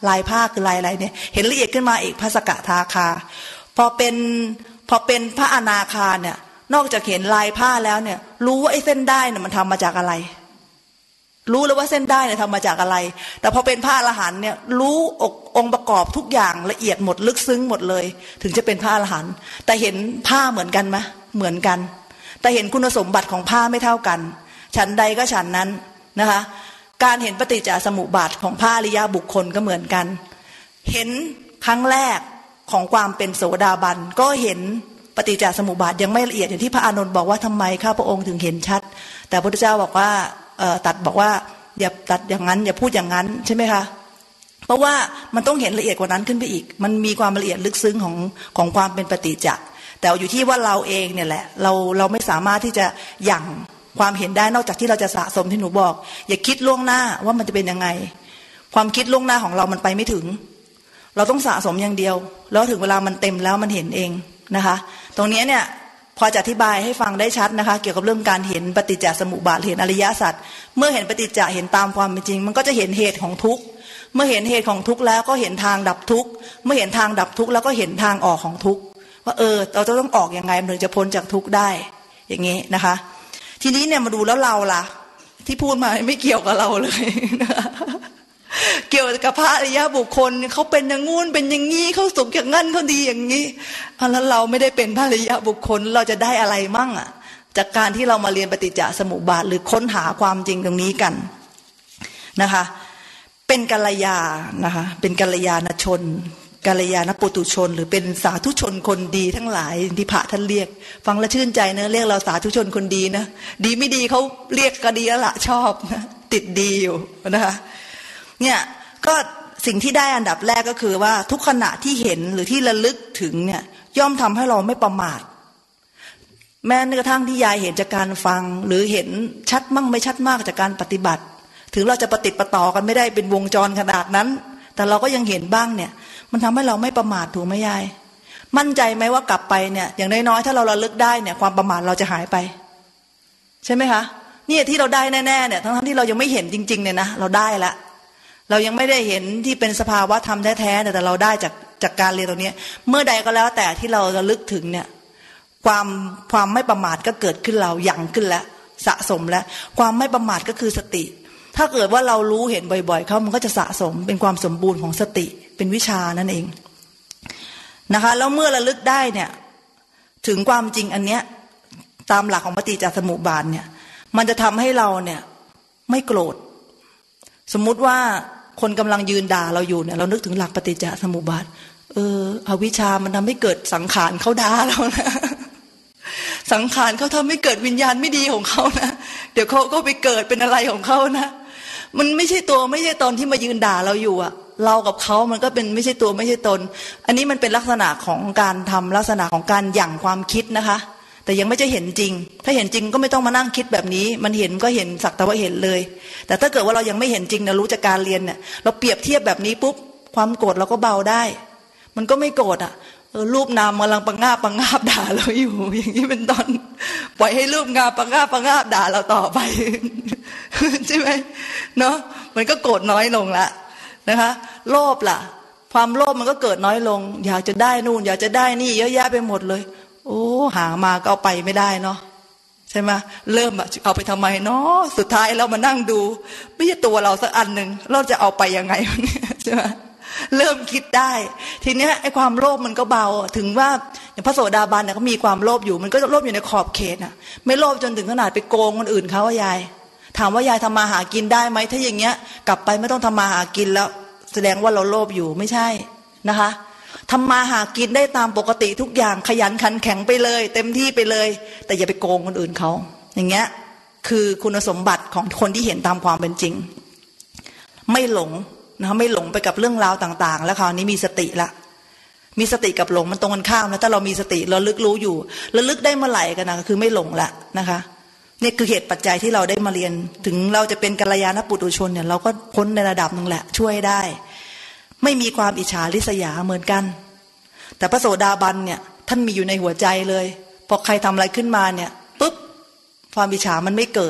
ลายผ้าคือลายอะไรเนี่ยเห็นละเอียดขึ้นมาอีกพระสกทาคาพอเป็นพอเป็นพระอนาคาเนี่ยนอกจากเห็นลายผ้าแล้วเนี่ยรู้ว่าไอ้เส้นได้เนี่ยมันทำมาจากอะไรรู้แล้วว่าเส้นได้เนี่ยทำมาจากอะไรแต่พอเป็นพระอรหันต์เนี่ยรู้องค์ประกอบทุกอย่างละเอียดหมดลึกซึ้งหมดเลยถึงจะเป็นพระอรหันต์แต่เห็นผ้าเหมือนกันไหมเหมือนกันแต่เห็นคุณสมบัติของผ้าไม่เท่ากันฉันใดก็ฉันนั้นนะคะการเห็นปฏิจจสมุปบาทของพระอริยบุคคลก็เหมือนกันเห็นครั้งแรกของความเป็นโสดาบันก็เห็นปฏิจจสมุปบาทยังไม่ละเอียดอย่างที่พระอานนท์บอกว่าทำไมข้าพระองค์ถึงเห็นชัดแต่พระพุทธเจ้าบอกว่าตัดบอกว่าอย่าตัดอย่างนั้นอย่าพูดอย่างนั้นใช่ไหมคะเพราะว่ามันต้องเห็นละเอียดกว่านั้นขึ้นไปอีกมันมีความละเอียดลึกซึ้งของของความเป็นปฏิจจ์แต่อยู่ที่ว่าเราเองเนี่ยแหละเราเราไม่สามารถที่จะหยั่งความเห็นได้นอกจากที่เราจะสะสมที่หนูบอกอย่าคิดล่วงหน้าว่ามันจะเป็นยังไงความคิดล่วงหน้าของเรามันไปไม่ถึงเราต้องสะสมอย่างเดียวแล้วถึงเวลามันเต็มแล้วมันเห็นเองนะคะตรงนี้เนี่ยพอจะอธิบายให้ฟังได้ชัดนะคะเกี่ยวกับเรื่องการเห็นปฏิจจสมุปบาทเห็นอริยสัจเมื่อเห็นปฏิจจเห็นตามความเป็นจริงมันก็จะเห็นเหตุของทุกข์เมื่อเห็นเหตุของทุกข์แล้วก็เห็นทางดับทุกข์เมื่อเห็นทางดับทุกข์แล้วก็เห็นทางออกของทุกข์ว่าเออเราจะต้องออกยังไงถึงจะพ้นจากทุกข์ได้อย่างนี้นะคะทีนี้เนี่ยมาดูแล้วเราล่ะที่พูดมาไม่เกี่ยวกับเราเลยนะคะเกี่ยวกับพระอริยบุคคลเขาเป็นอย่างงู้นเป็นอย่างงี้เขาสุขอย่างงั้นเขาดีอย่างงี้แล้วเราไม่ได้เป็นพระอริยบุคคลเราจะได้อะไรมั่งอ่ะจากการที่เรามาเรียนปฏิจจสมุปบาทหรือค้นหาความจริงตรงนี้กันนะคะเป็นกัลยานะคะเป็นกัลยาณชนกัลยาณปุถุชนหรือเป็นสาธุชนคนดีทั้งหลายที่พระท่านเรียกฟังแล้วชื่นใจนะเรียกเราสาธุชนคนดีนะดีไม่ดีเขาเรียกก็ดีแล้วละชอบนะติดดีอยู่นะคะเนี่ยก็สิ่งที่ได้อันดับแรกก็คือว่าทุกขณะที่เห็นหรือที่ระลึกถึงเนี่ยย่อมทำให้เราไม่ประมาทแม้กระทั่งที่ยายเห็นจากการฟังหรือเห็นชัดมั่งไม่ชัดมากจากการปฏิบัติถึงเราจะปฏิปต่อกันไม่ได้เป็นวงจรขนาดนั้นแต่เราก็ยังเห็นบ้างเนี่ยมันทำให้เราไม่ประมาทถูกไหมยายมั่นใจไหมว่ากลับไปเนี่ยอย่างน้อยๆถ้าเราระลึกได้เนี่ยความประมาทเราจะหายไปใช่ไหมคะนี่ที่เราได้แน่ๆเนี่ยทั้งๆที่เรายังไม่เห็นจริงๆเนี่ยนะเราได้ละเรายังไม่ได้เห็นที่เป็นสภาวะธรรมแท้ๆแต่เราได้จากจากการเรียนตรงนี้เมื่อใดก็แล้วแต่ที่เราระลึกถึงเนี่ยความความไม่ประมาทก็เกิดขึ้นเราหยั่งขึ้นแล้วสะสมแล้วความไม่ประมาทก็คือสติถ้าเกิดว่าเรารู้เห็นบ่อยๆเขามันก็จะสะสมเป็นความสมบูรณ์ของสติเป็นวิชานั่นเองนะคะแล้วเมื่อระลึกได้เนี่ยถึงความจริงอันเนี้ยตามหลักของปฏิจจสมุปบาทเนี่ยมันจะทำให้เราเนี่ยไม่โกรธสมมุติว่าคนกำลังยืนด่าเราอยู่เนี่ยเรานึกถึงหลักปฏิจจสมุปบาทเอออวิชชามันทำให้เกิดสังขารเขาด่าเรานะสังขารเขาทำให้เกิดวิญญาณไม่ดีของเขานะเดี๋ยวเขาก็ไปเกิดเป็นอะไรของเขานะมันไม่ใช่ตัวไม่ใช่ตนที่มายืนด่าเราอยู่อะเรากับเขามันก็เป็นไม่ใช่ตัวไม่ใช่ตนอันนี้มันเป็นลักษณะของการทำลักษณะของการหยั่งความคิดนะคะแต่ยังไม่ใช่เห็นจริงถ้าเห็นจริงก็ไม่ต้องมานั่งคิดแบบนี้มันเห็นก็เห็นสักแต่ว่าเห็นเลยแต่ถ้าเกิดว่าเรายังไม่เห็นจริงนะรู้จากการเรียนเนี่ยเราเปรียบเทียบแบบนี้ปุ๊บความโกรธเราก็เบาได้มันก็ไม่โกรธอ่ะเออรูปนามกำลังปังงาบปังงาบด่าเราอยู่อย่างนี้เป็นต้นปล่อยให้รูปงามปังงาบปังงาบด่าเราต่อไปใช่ไหมเนาะมันก็โกรธน้อยลงละนะคะโลภล่ะความโลภมันก็เกิดน้อยลงอยากจะได้นู่นอยากจะได้นี่เยอะแยะไปหมดเลยโอ้หามาก็เอาไปไม่ได้เนาะใช่ไหมเริ่มอะเอาไปทำไมเนาะสุดท้ายเรามานั่งดูไม่ใช่ตัวเราสักอันหนึ่งเราจะเอาไปยังไงใช่ไหมเริ่มคิดได้ทีเนี้ยไอ้ความโลภมันก็เบาถึงว่าอย่างพระโสดาบันเนี่ยเขามีความโลภอยู่มันก็โลภอยู่ในขอบเขตอะไม่โลภจนถึงขนาดไปโกงคนอื่นเขาว่ายายถามว่ายายทำมาหากินได้ไหมถ้าอย่างเงี้ยกลับไปไม่ต้องทำมาหากินแล้วแสดงว่าเราโลภอยู่ไม่ใช่นะคะทำมาหากินได้ตามปกติทุกอย่างขยันขันแข็งไปเลยเต็มที่ไปเลยแต่อย่าไปโกงคนอื่นเขาอย่างเงี้ยคือคุณสมบัติของคนที่เห็นตามความเป็นจริงไม่หลงนะคะไม่หลงไปกับเรื่องราวต่างๆแล้วคราวนี้มีสติละมีสติกับหลงมันตรงกันข้ามนะถ้าเรามีสติเราลึกรู้อยู่ระลึกได้เมื่อไหร่กันนะคือไม่หลงละนะคะนี่คือเหตุปัจจัยที่เราได้มาเรียนถึงเราจะเป็นกัลยาณปุถุชนเนี่ยเราก็พ้นในระดับนึงแหละช่วยได้ไม่มีความอิจฉาริษยาเหมือนกันแต่พระโสดาบันเนี่ยท่านมีอยู่ในหัวใจเลยพอใครทำอะไรขึ้นมาเนี่ยปุ๊บความอิจฉามันไม่เกิด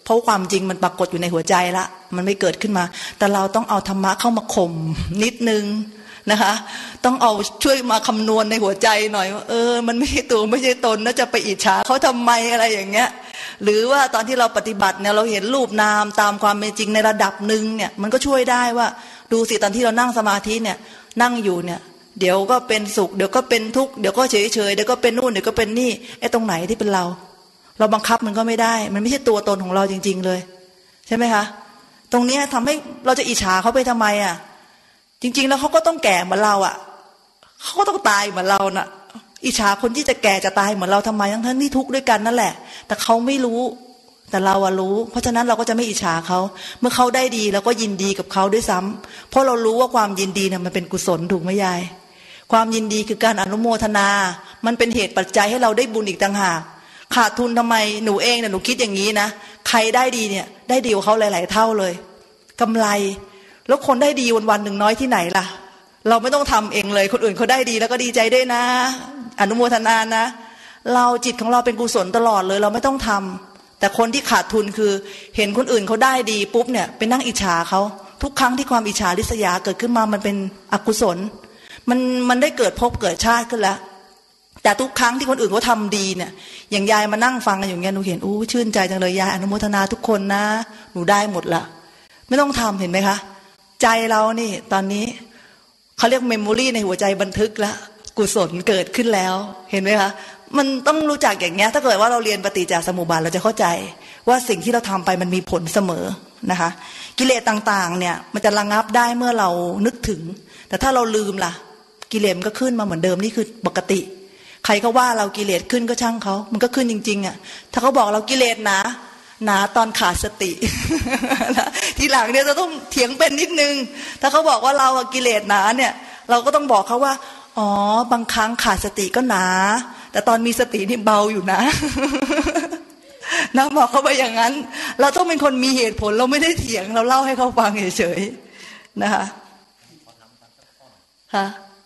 เพราะความจริงมันปรากฏอยู่ในหัวใจละมันไม่เกิดขึ้นมาแต่เราต้องเอาธรรมะเข้ามาข่มนิดนึงนะคะต้องเอาช่วยมาคำนวณในหัวใจหน่อยว่าเออมันไม่ใช่ตัวไม่ใช่ตนน่าจะไปอิจฉาเขาทำไมอะไรอย่างเงี้ยหรือว่าตอนที่เราปฏิบัติเนี่ยเราเห็นรูปนามตามความเป็นจริงในระดับหนึ่งเนี่ยมันก็ช่วยได้ว่าดูสิตอนที่เรานั่งสมาธิเนี่ยนั่งอยู่เนี่ยเดี๋ยวก็เป็นสุขเดี๋ยวก็เป็นทุกข์เดี๋ยวก็เฉยเฉยเดี๋ยวก็เป็นนู่นเดี๋ยวก็เป็นนี่ไอ้ตรงไหนที่เป็นเราเราบังคับมันก็ไม่ได้มันไม่ใช่ตัวตนของเราจริงๆเลยใช่ไหมคะตรงนี้ทำให้เราจะอิจฉาเขาไปทำไมอ่ะจริงๆแล้วเขาก็ต้องแก่เหมือนเราอ่ะเขาก็ต้องตายเหมือนเราน่ะอิจฉาคนที่จะแก่จะตายเหมือนเราทำไมทั้งๆที่ทุกข์ด้วยกันนั่นแหละแต่เขาไม่รู้แต่เราอะรู้เพราะฉะนั้นเราก็จะไม่อิจฉาเขาเมื่อเขาได้ดีเราก็ยินดีกับเขาด้วยซ้ำเพราะเรารู้ว่าความยินดีเนี่ยมันเป็นกุศลถูกไหมยายความยินดีคือการอนุโมทนามันเป็นเหตุปัจจัยให้เราได้บุญอีกต่างหากขาดทุนทำไมหนูเองเนี่ยหนูคิดอย่างนี้นะใครได้ดีเนี่ยได้ดีกว่าเขาหลายๆเท่าเลยกำไรแล้วคนได้ดีวันๆหนึ่งน้อยที่ไหนล่ะเราไม่ต้องทำเองเลยคนอื่นเขาได้ดีแล้วก็ดีใจด้วยนะอนุโมทนานะเราจิตของเราเป็นกุศลตลอดเลยเราไม่ต้องทำแต่คนที่ขาดทุนคือเห็นคนอื่นเขาได้ดีปุ๊บเนี่ยไปนั่งอิจฉาเขาทุกครั้งที่ความอิจฉาริษยาเกิดขึ้นมามันเป็นอกุศลมันมันได้เกิดภพเกิดชาติขึ้นแล้วแต่ทุกครั้งที่คนอื่นเขาทำดีเนี่ยอย่างยายมานั่งฟังกันอย่างเงี้ยหนูเห็นอู้ชื่นใจจังเลยยายอนุโมทนาทุกคนนะหนูได้หมดละไม่ต้องทำเห็นไหมคะใจเรานี่ตอนนี้เขาเรียกเมมโมรี่ในหัวใจบันทึกแล้วกุศลเกิดขึ้นแล้วเห็นไหมคะมันต้องรู้จักอย่างเงี้ยถ้าเกิดว่าเราเรียนปฏิจจสมุปบาทเราจะเข้าใจว่าสิ่งที่เราทำไปมันมีผลเสมอนะคะกิเลสต่างๆเนี่ยมันจะระงับได้เมื่อเรานึกถึงแต่ถ้าเราลืมล่ะกิเลสมันก็ขึ้นมาเหมือนเดิมนี่คือปกติใครก็ว่าเรากิเลสขึ้นก็ช่างเขามันก็ขึ้นจริงๆอ่ะถ้าเขาบอกเรากิเลสหนาหนาตอนขาดสติ ทีหลังเนี่ยเราต้องเถียงเป็นนิดนึงถ้าเขาบอกว่าเรากิเลสหนาเนี่ยเราก็ต้องบอกเขาว่าอ๋อบางครั้งขาดสติก็หนาแต่ตอนมีสตินี่เบาอยู่นะ นะบอกเขาไปอย่างนั้นเราต้องเป็นคนมีเหตุผลเราไม่ได้เถียงเราเล่าให้เขาฟังเฉยๆนะคะค่ะ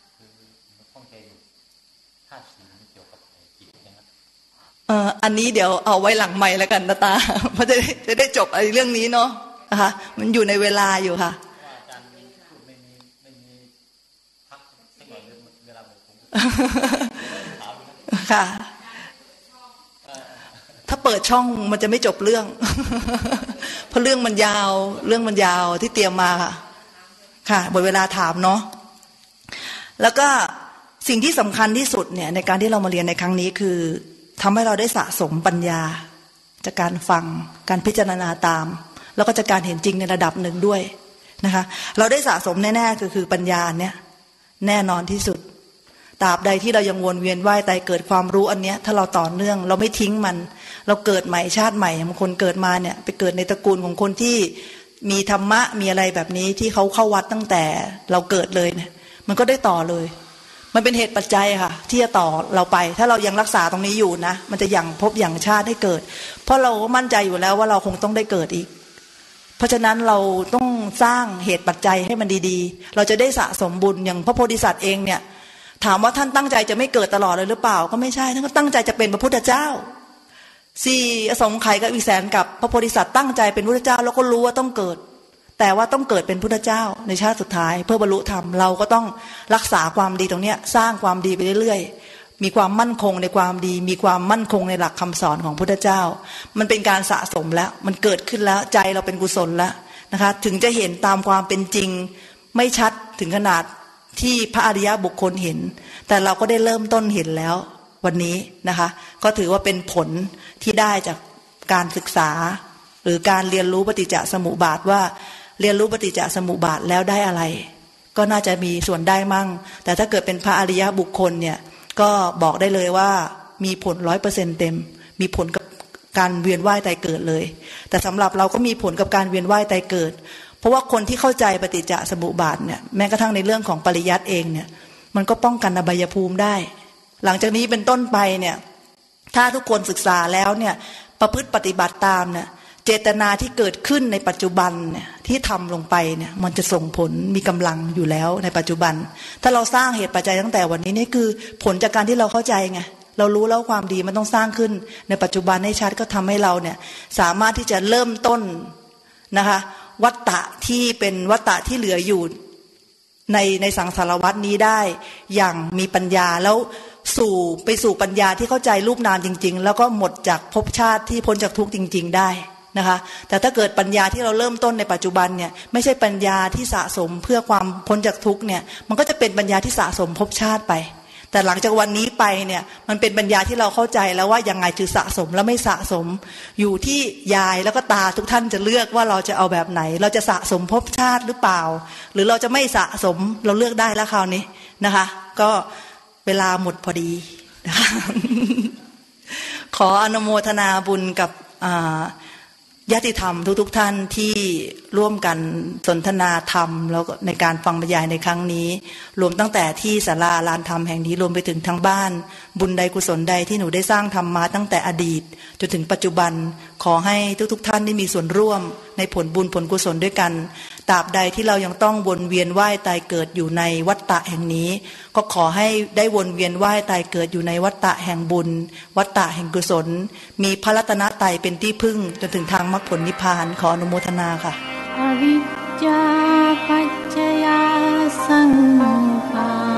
เอ่ออันนี้เดี๋ยวเอาไว้หลังไมค์แล้วกันนะตาเพราะจะได้จะได้จบไอ้เรื่องนี้เนาะนะคะมันอยู่ในเวลาอยู่ค่ะค่ะถ้าเปิดช่องมันจะไม่จบเรื่องเพราะเรื่องมันยาวเรื่องมันยาวที่เตรียมมาค่ะค่ะหมดเวลาถามเนาะแล้วก็สิ่งที่สำคัญที่สุดเนี่ยในการที่เรามาเรียนในครั้งนี้คือทำให้เราได้สะสมปัญญาจากการฟังการพิจารณาตามแล้วก็จากการเห็นจริงในระดับหนึ่งด้วยนะคะเราได้สะสมแน่ๆก็คือปัญญาเนี่ยแน่นอนที่สุดตราบใดที่เรายังวนเวียนว่ายตายเกิดความรู้อันเนี้ยถ้าเราต่อเนื่องเราไม่ทิ้งมันเราเกิดใหม่ชาติใหม่บางคนเกิดมาเนี่ยไปเกิดในตระกูลของคนที่มีธรรมะมีอะไรแบบนี้ที่เขาเข้าวัดตั้งแต่เราเกิดเลยเนี่ยมันก็ได้ต่อเลยมันเป็นเหตุปัจจัยค่ะที่จะต่อเราไปถ้าเรายังรักษาตรงนี้อยู่นะมันจะยังพบยังชาติให้เกิดเพราะเรามั่นใจอยู่แล้วว่าเราคงต้องได้เกิดอีกเพราะฉะนั้นเราต้องสร้างเหตุปัจจัยให้มันดีๆเราจะได้สะสมบุญอย่างพระโพธิสัตว์เองเนี่ยถามว่าท่านตั้งใจจะไม่เกิดตลอดเลยหรือเปล่าก็ไม่ใช่ท่านก็ตั้งใจจะเป็นพระพุทธเจ้าสี่อสงไขยกับอีแสนกับพระโพธิสัตว์ตั้งใจเป็นพุทธเจ้าแล้วก็รู้ว่าต้องเกิดแต่ว่าต้องเกิดเป็นพุทธเจ้าในชาติสุดท้ายเพื่อบรรลุธรรมเราก็ต้องรักษาความดีตรงนี้สร้างความดีไปเรื่อยๆมีความมั่นคงในความดีมีความมั่นคงในหลักคำสอนของพุทธเจ้ามันเป็นการสะสมแล้วมันเกิดขึ้นแล้วใจเราเป็นกุศลแล้วนะคะถึงจะเห็นตามความเป็นจริงไม่ชัดถึงขนาดที่พระอริยบุคคลเห็นแต่เราก็ได้เริ่มต้นเห็นแล้ววันนี้นะคะก็ถือว่าเป็นผลที่ได้จากการศึกษาหรือการเรียนรู้ปฏิจจสมุปบาทว่าเรียนรู้ปฏิจจสมุปบาทแล้วได้อะไรก็น่าจะมีส่วนได้มั่งแต่ถ้าเกิดเป็นพระอริยบุคคลเนี่ยก็บอกได้เลยว่ามีผลร้อยเปอร์เซ็นต์เต็มมีผลกับการเวียนว่ายตายเกิดเลยแต่สำหรับเราก็มีผลกับการเวียนว่ายตายเกิดเพราะว่าคนที่เข้าใจปฏิจจสมุปบาทเนี่ยแม้กระทั่งในเรื่องของปริยัติเองเนี่ยมันก็ป้องกันอบายภูมิได้หลังจากนี้เป็นต้นไปเนี่ยถ้าทุกคนศึกษาแล้วเนี่ยประพฤติปฏิบัติตามเนี่ยเจตนาที่เกิดขึ้นในปัจจุบันเนี่ยที่ทำลงไปเนี่ยมันจะส่งผลมีกำลังอยู่แล้วในปัจจุบันถ้าเราสร้างเหตุปัจจัยตั้งแต่วันนี้นี่คือผลจากการที่เราเข้าใจไงเรารู้แล้วความดีมันต้องสร้างขึ้นในปัจจุบันให้ชัดก็ทำให้เราเนี่ยสามารถที่จะเริ่มต้นนะคะวัฏฏะที่เป็นวัฏฏะที่เหลืออยู่ในในสังสารวัฏนี้ได้อย่างมีปัญญาแล้วสู่ไปสู่ปัญญาที่เข้าใจรูปนามจริงๆแล้วก็หมดจากภพชาติที่พ้นจากทุกข์จริงๆได้นะคะแต่ถ้าเกิดปัญญาที่เราเริ่มต้นในปัจจุบันเนี่ยไม่ใช่ปัญญาที่สะสมเพื่อความพ้นจากทุกข์เนี่ยมันก็จะเป็นปัญญาที่สะสมภพชาติไปแต่หลังจากวันนี้ไปเนี่ยมันเป็นปัญญาที่เราเข้าใจแล้วว่ายังไงคือสะสมแล้วไม่สะสมอยู่ที่ยายแล้วก็ตาทุกท่านจะเลือกว่าเราจะเอาแบบไหนเราจะสะสมภพชาติหรือเปล่าหรือเราจะไม่สะสมเราเลือกได้แล้วคราวนี้นะคะก็เวลาหมดพอดีนะคะ ขออนุโมทนาบุญกับญาติธรรมทุกๆ ท่านที่ร่วมกันสนทนาธรรมแล้วในการฟังบรรยายในครั้งนี้รวมตั้งแต่ที่ศาลาลานธรรมแห่งนี้รวมไปถึงทั้งบ้านบุญใดกุศลใดที่หนูได้สร้างทำมาตั้งแต่อดีตจนถึงปัจจุบันขอให้ทุกๆ ท่านได้มีส่วนร่วมในผลบุญผลกุศลด้วยกันตราบใดที่เรายังต้องวนเวียนว่ายตายเกิดอยู่ในวัฏฏะแห่งนี้ก็ขอให้ได้วนเวียนว่ายตายเกิดอยู่ในวัฏฏะแห่งบุญวัฏฏะแห่งกุศลมีพระรัตนตรัยเป็นที่พึ่งจนถึงทางมรรคผลนิพพานขออนุโมทนาค่ะ
อวิชชาปัจจยาสังขา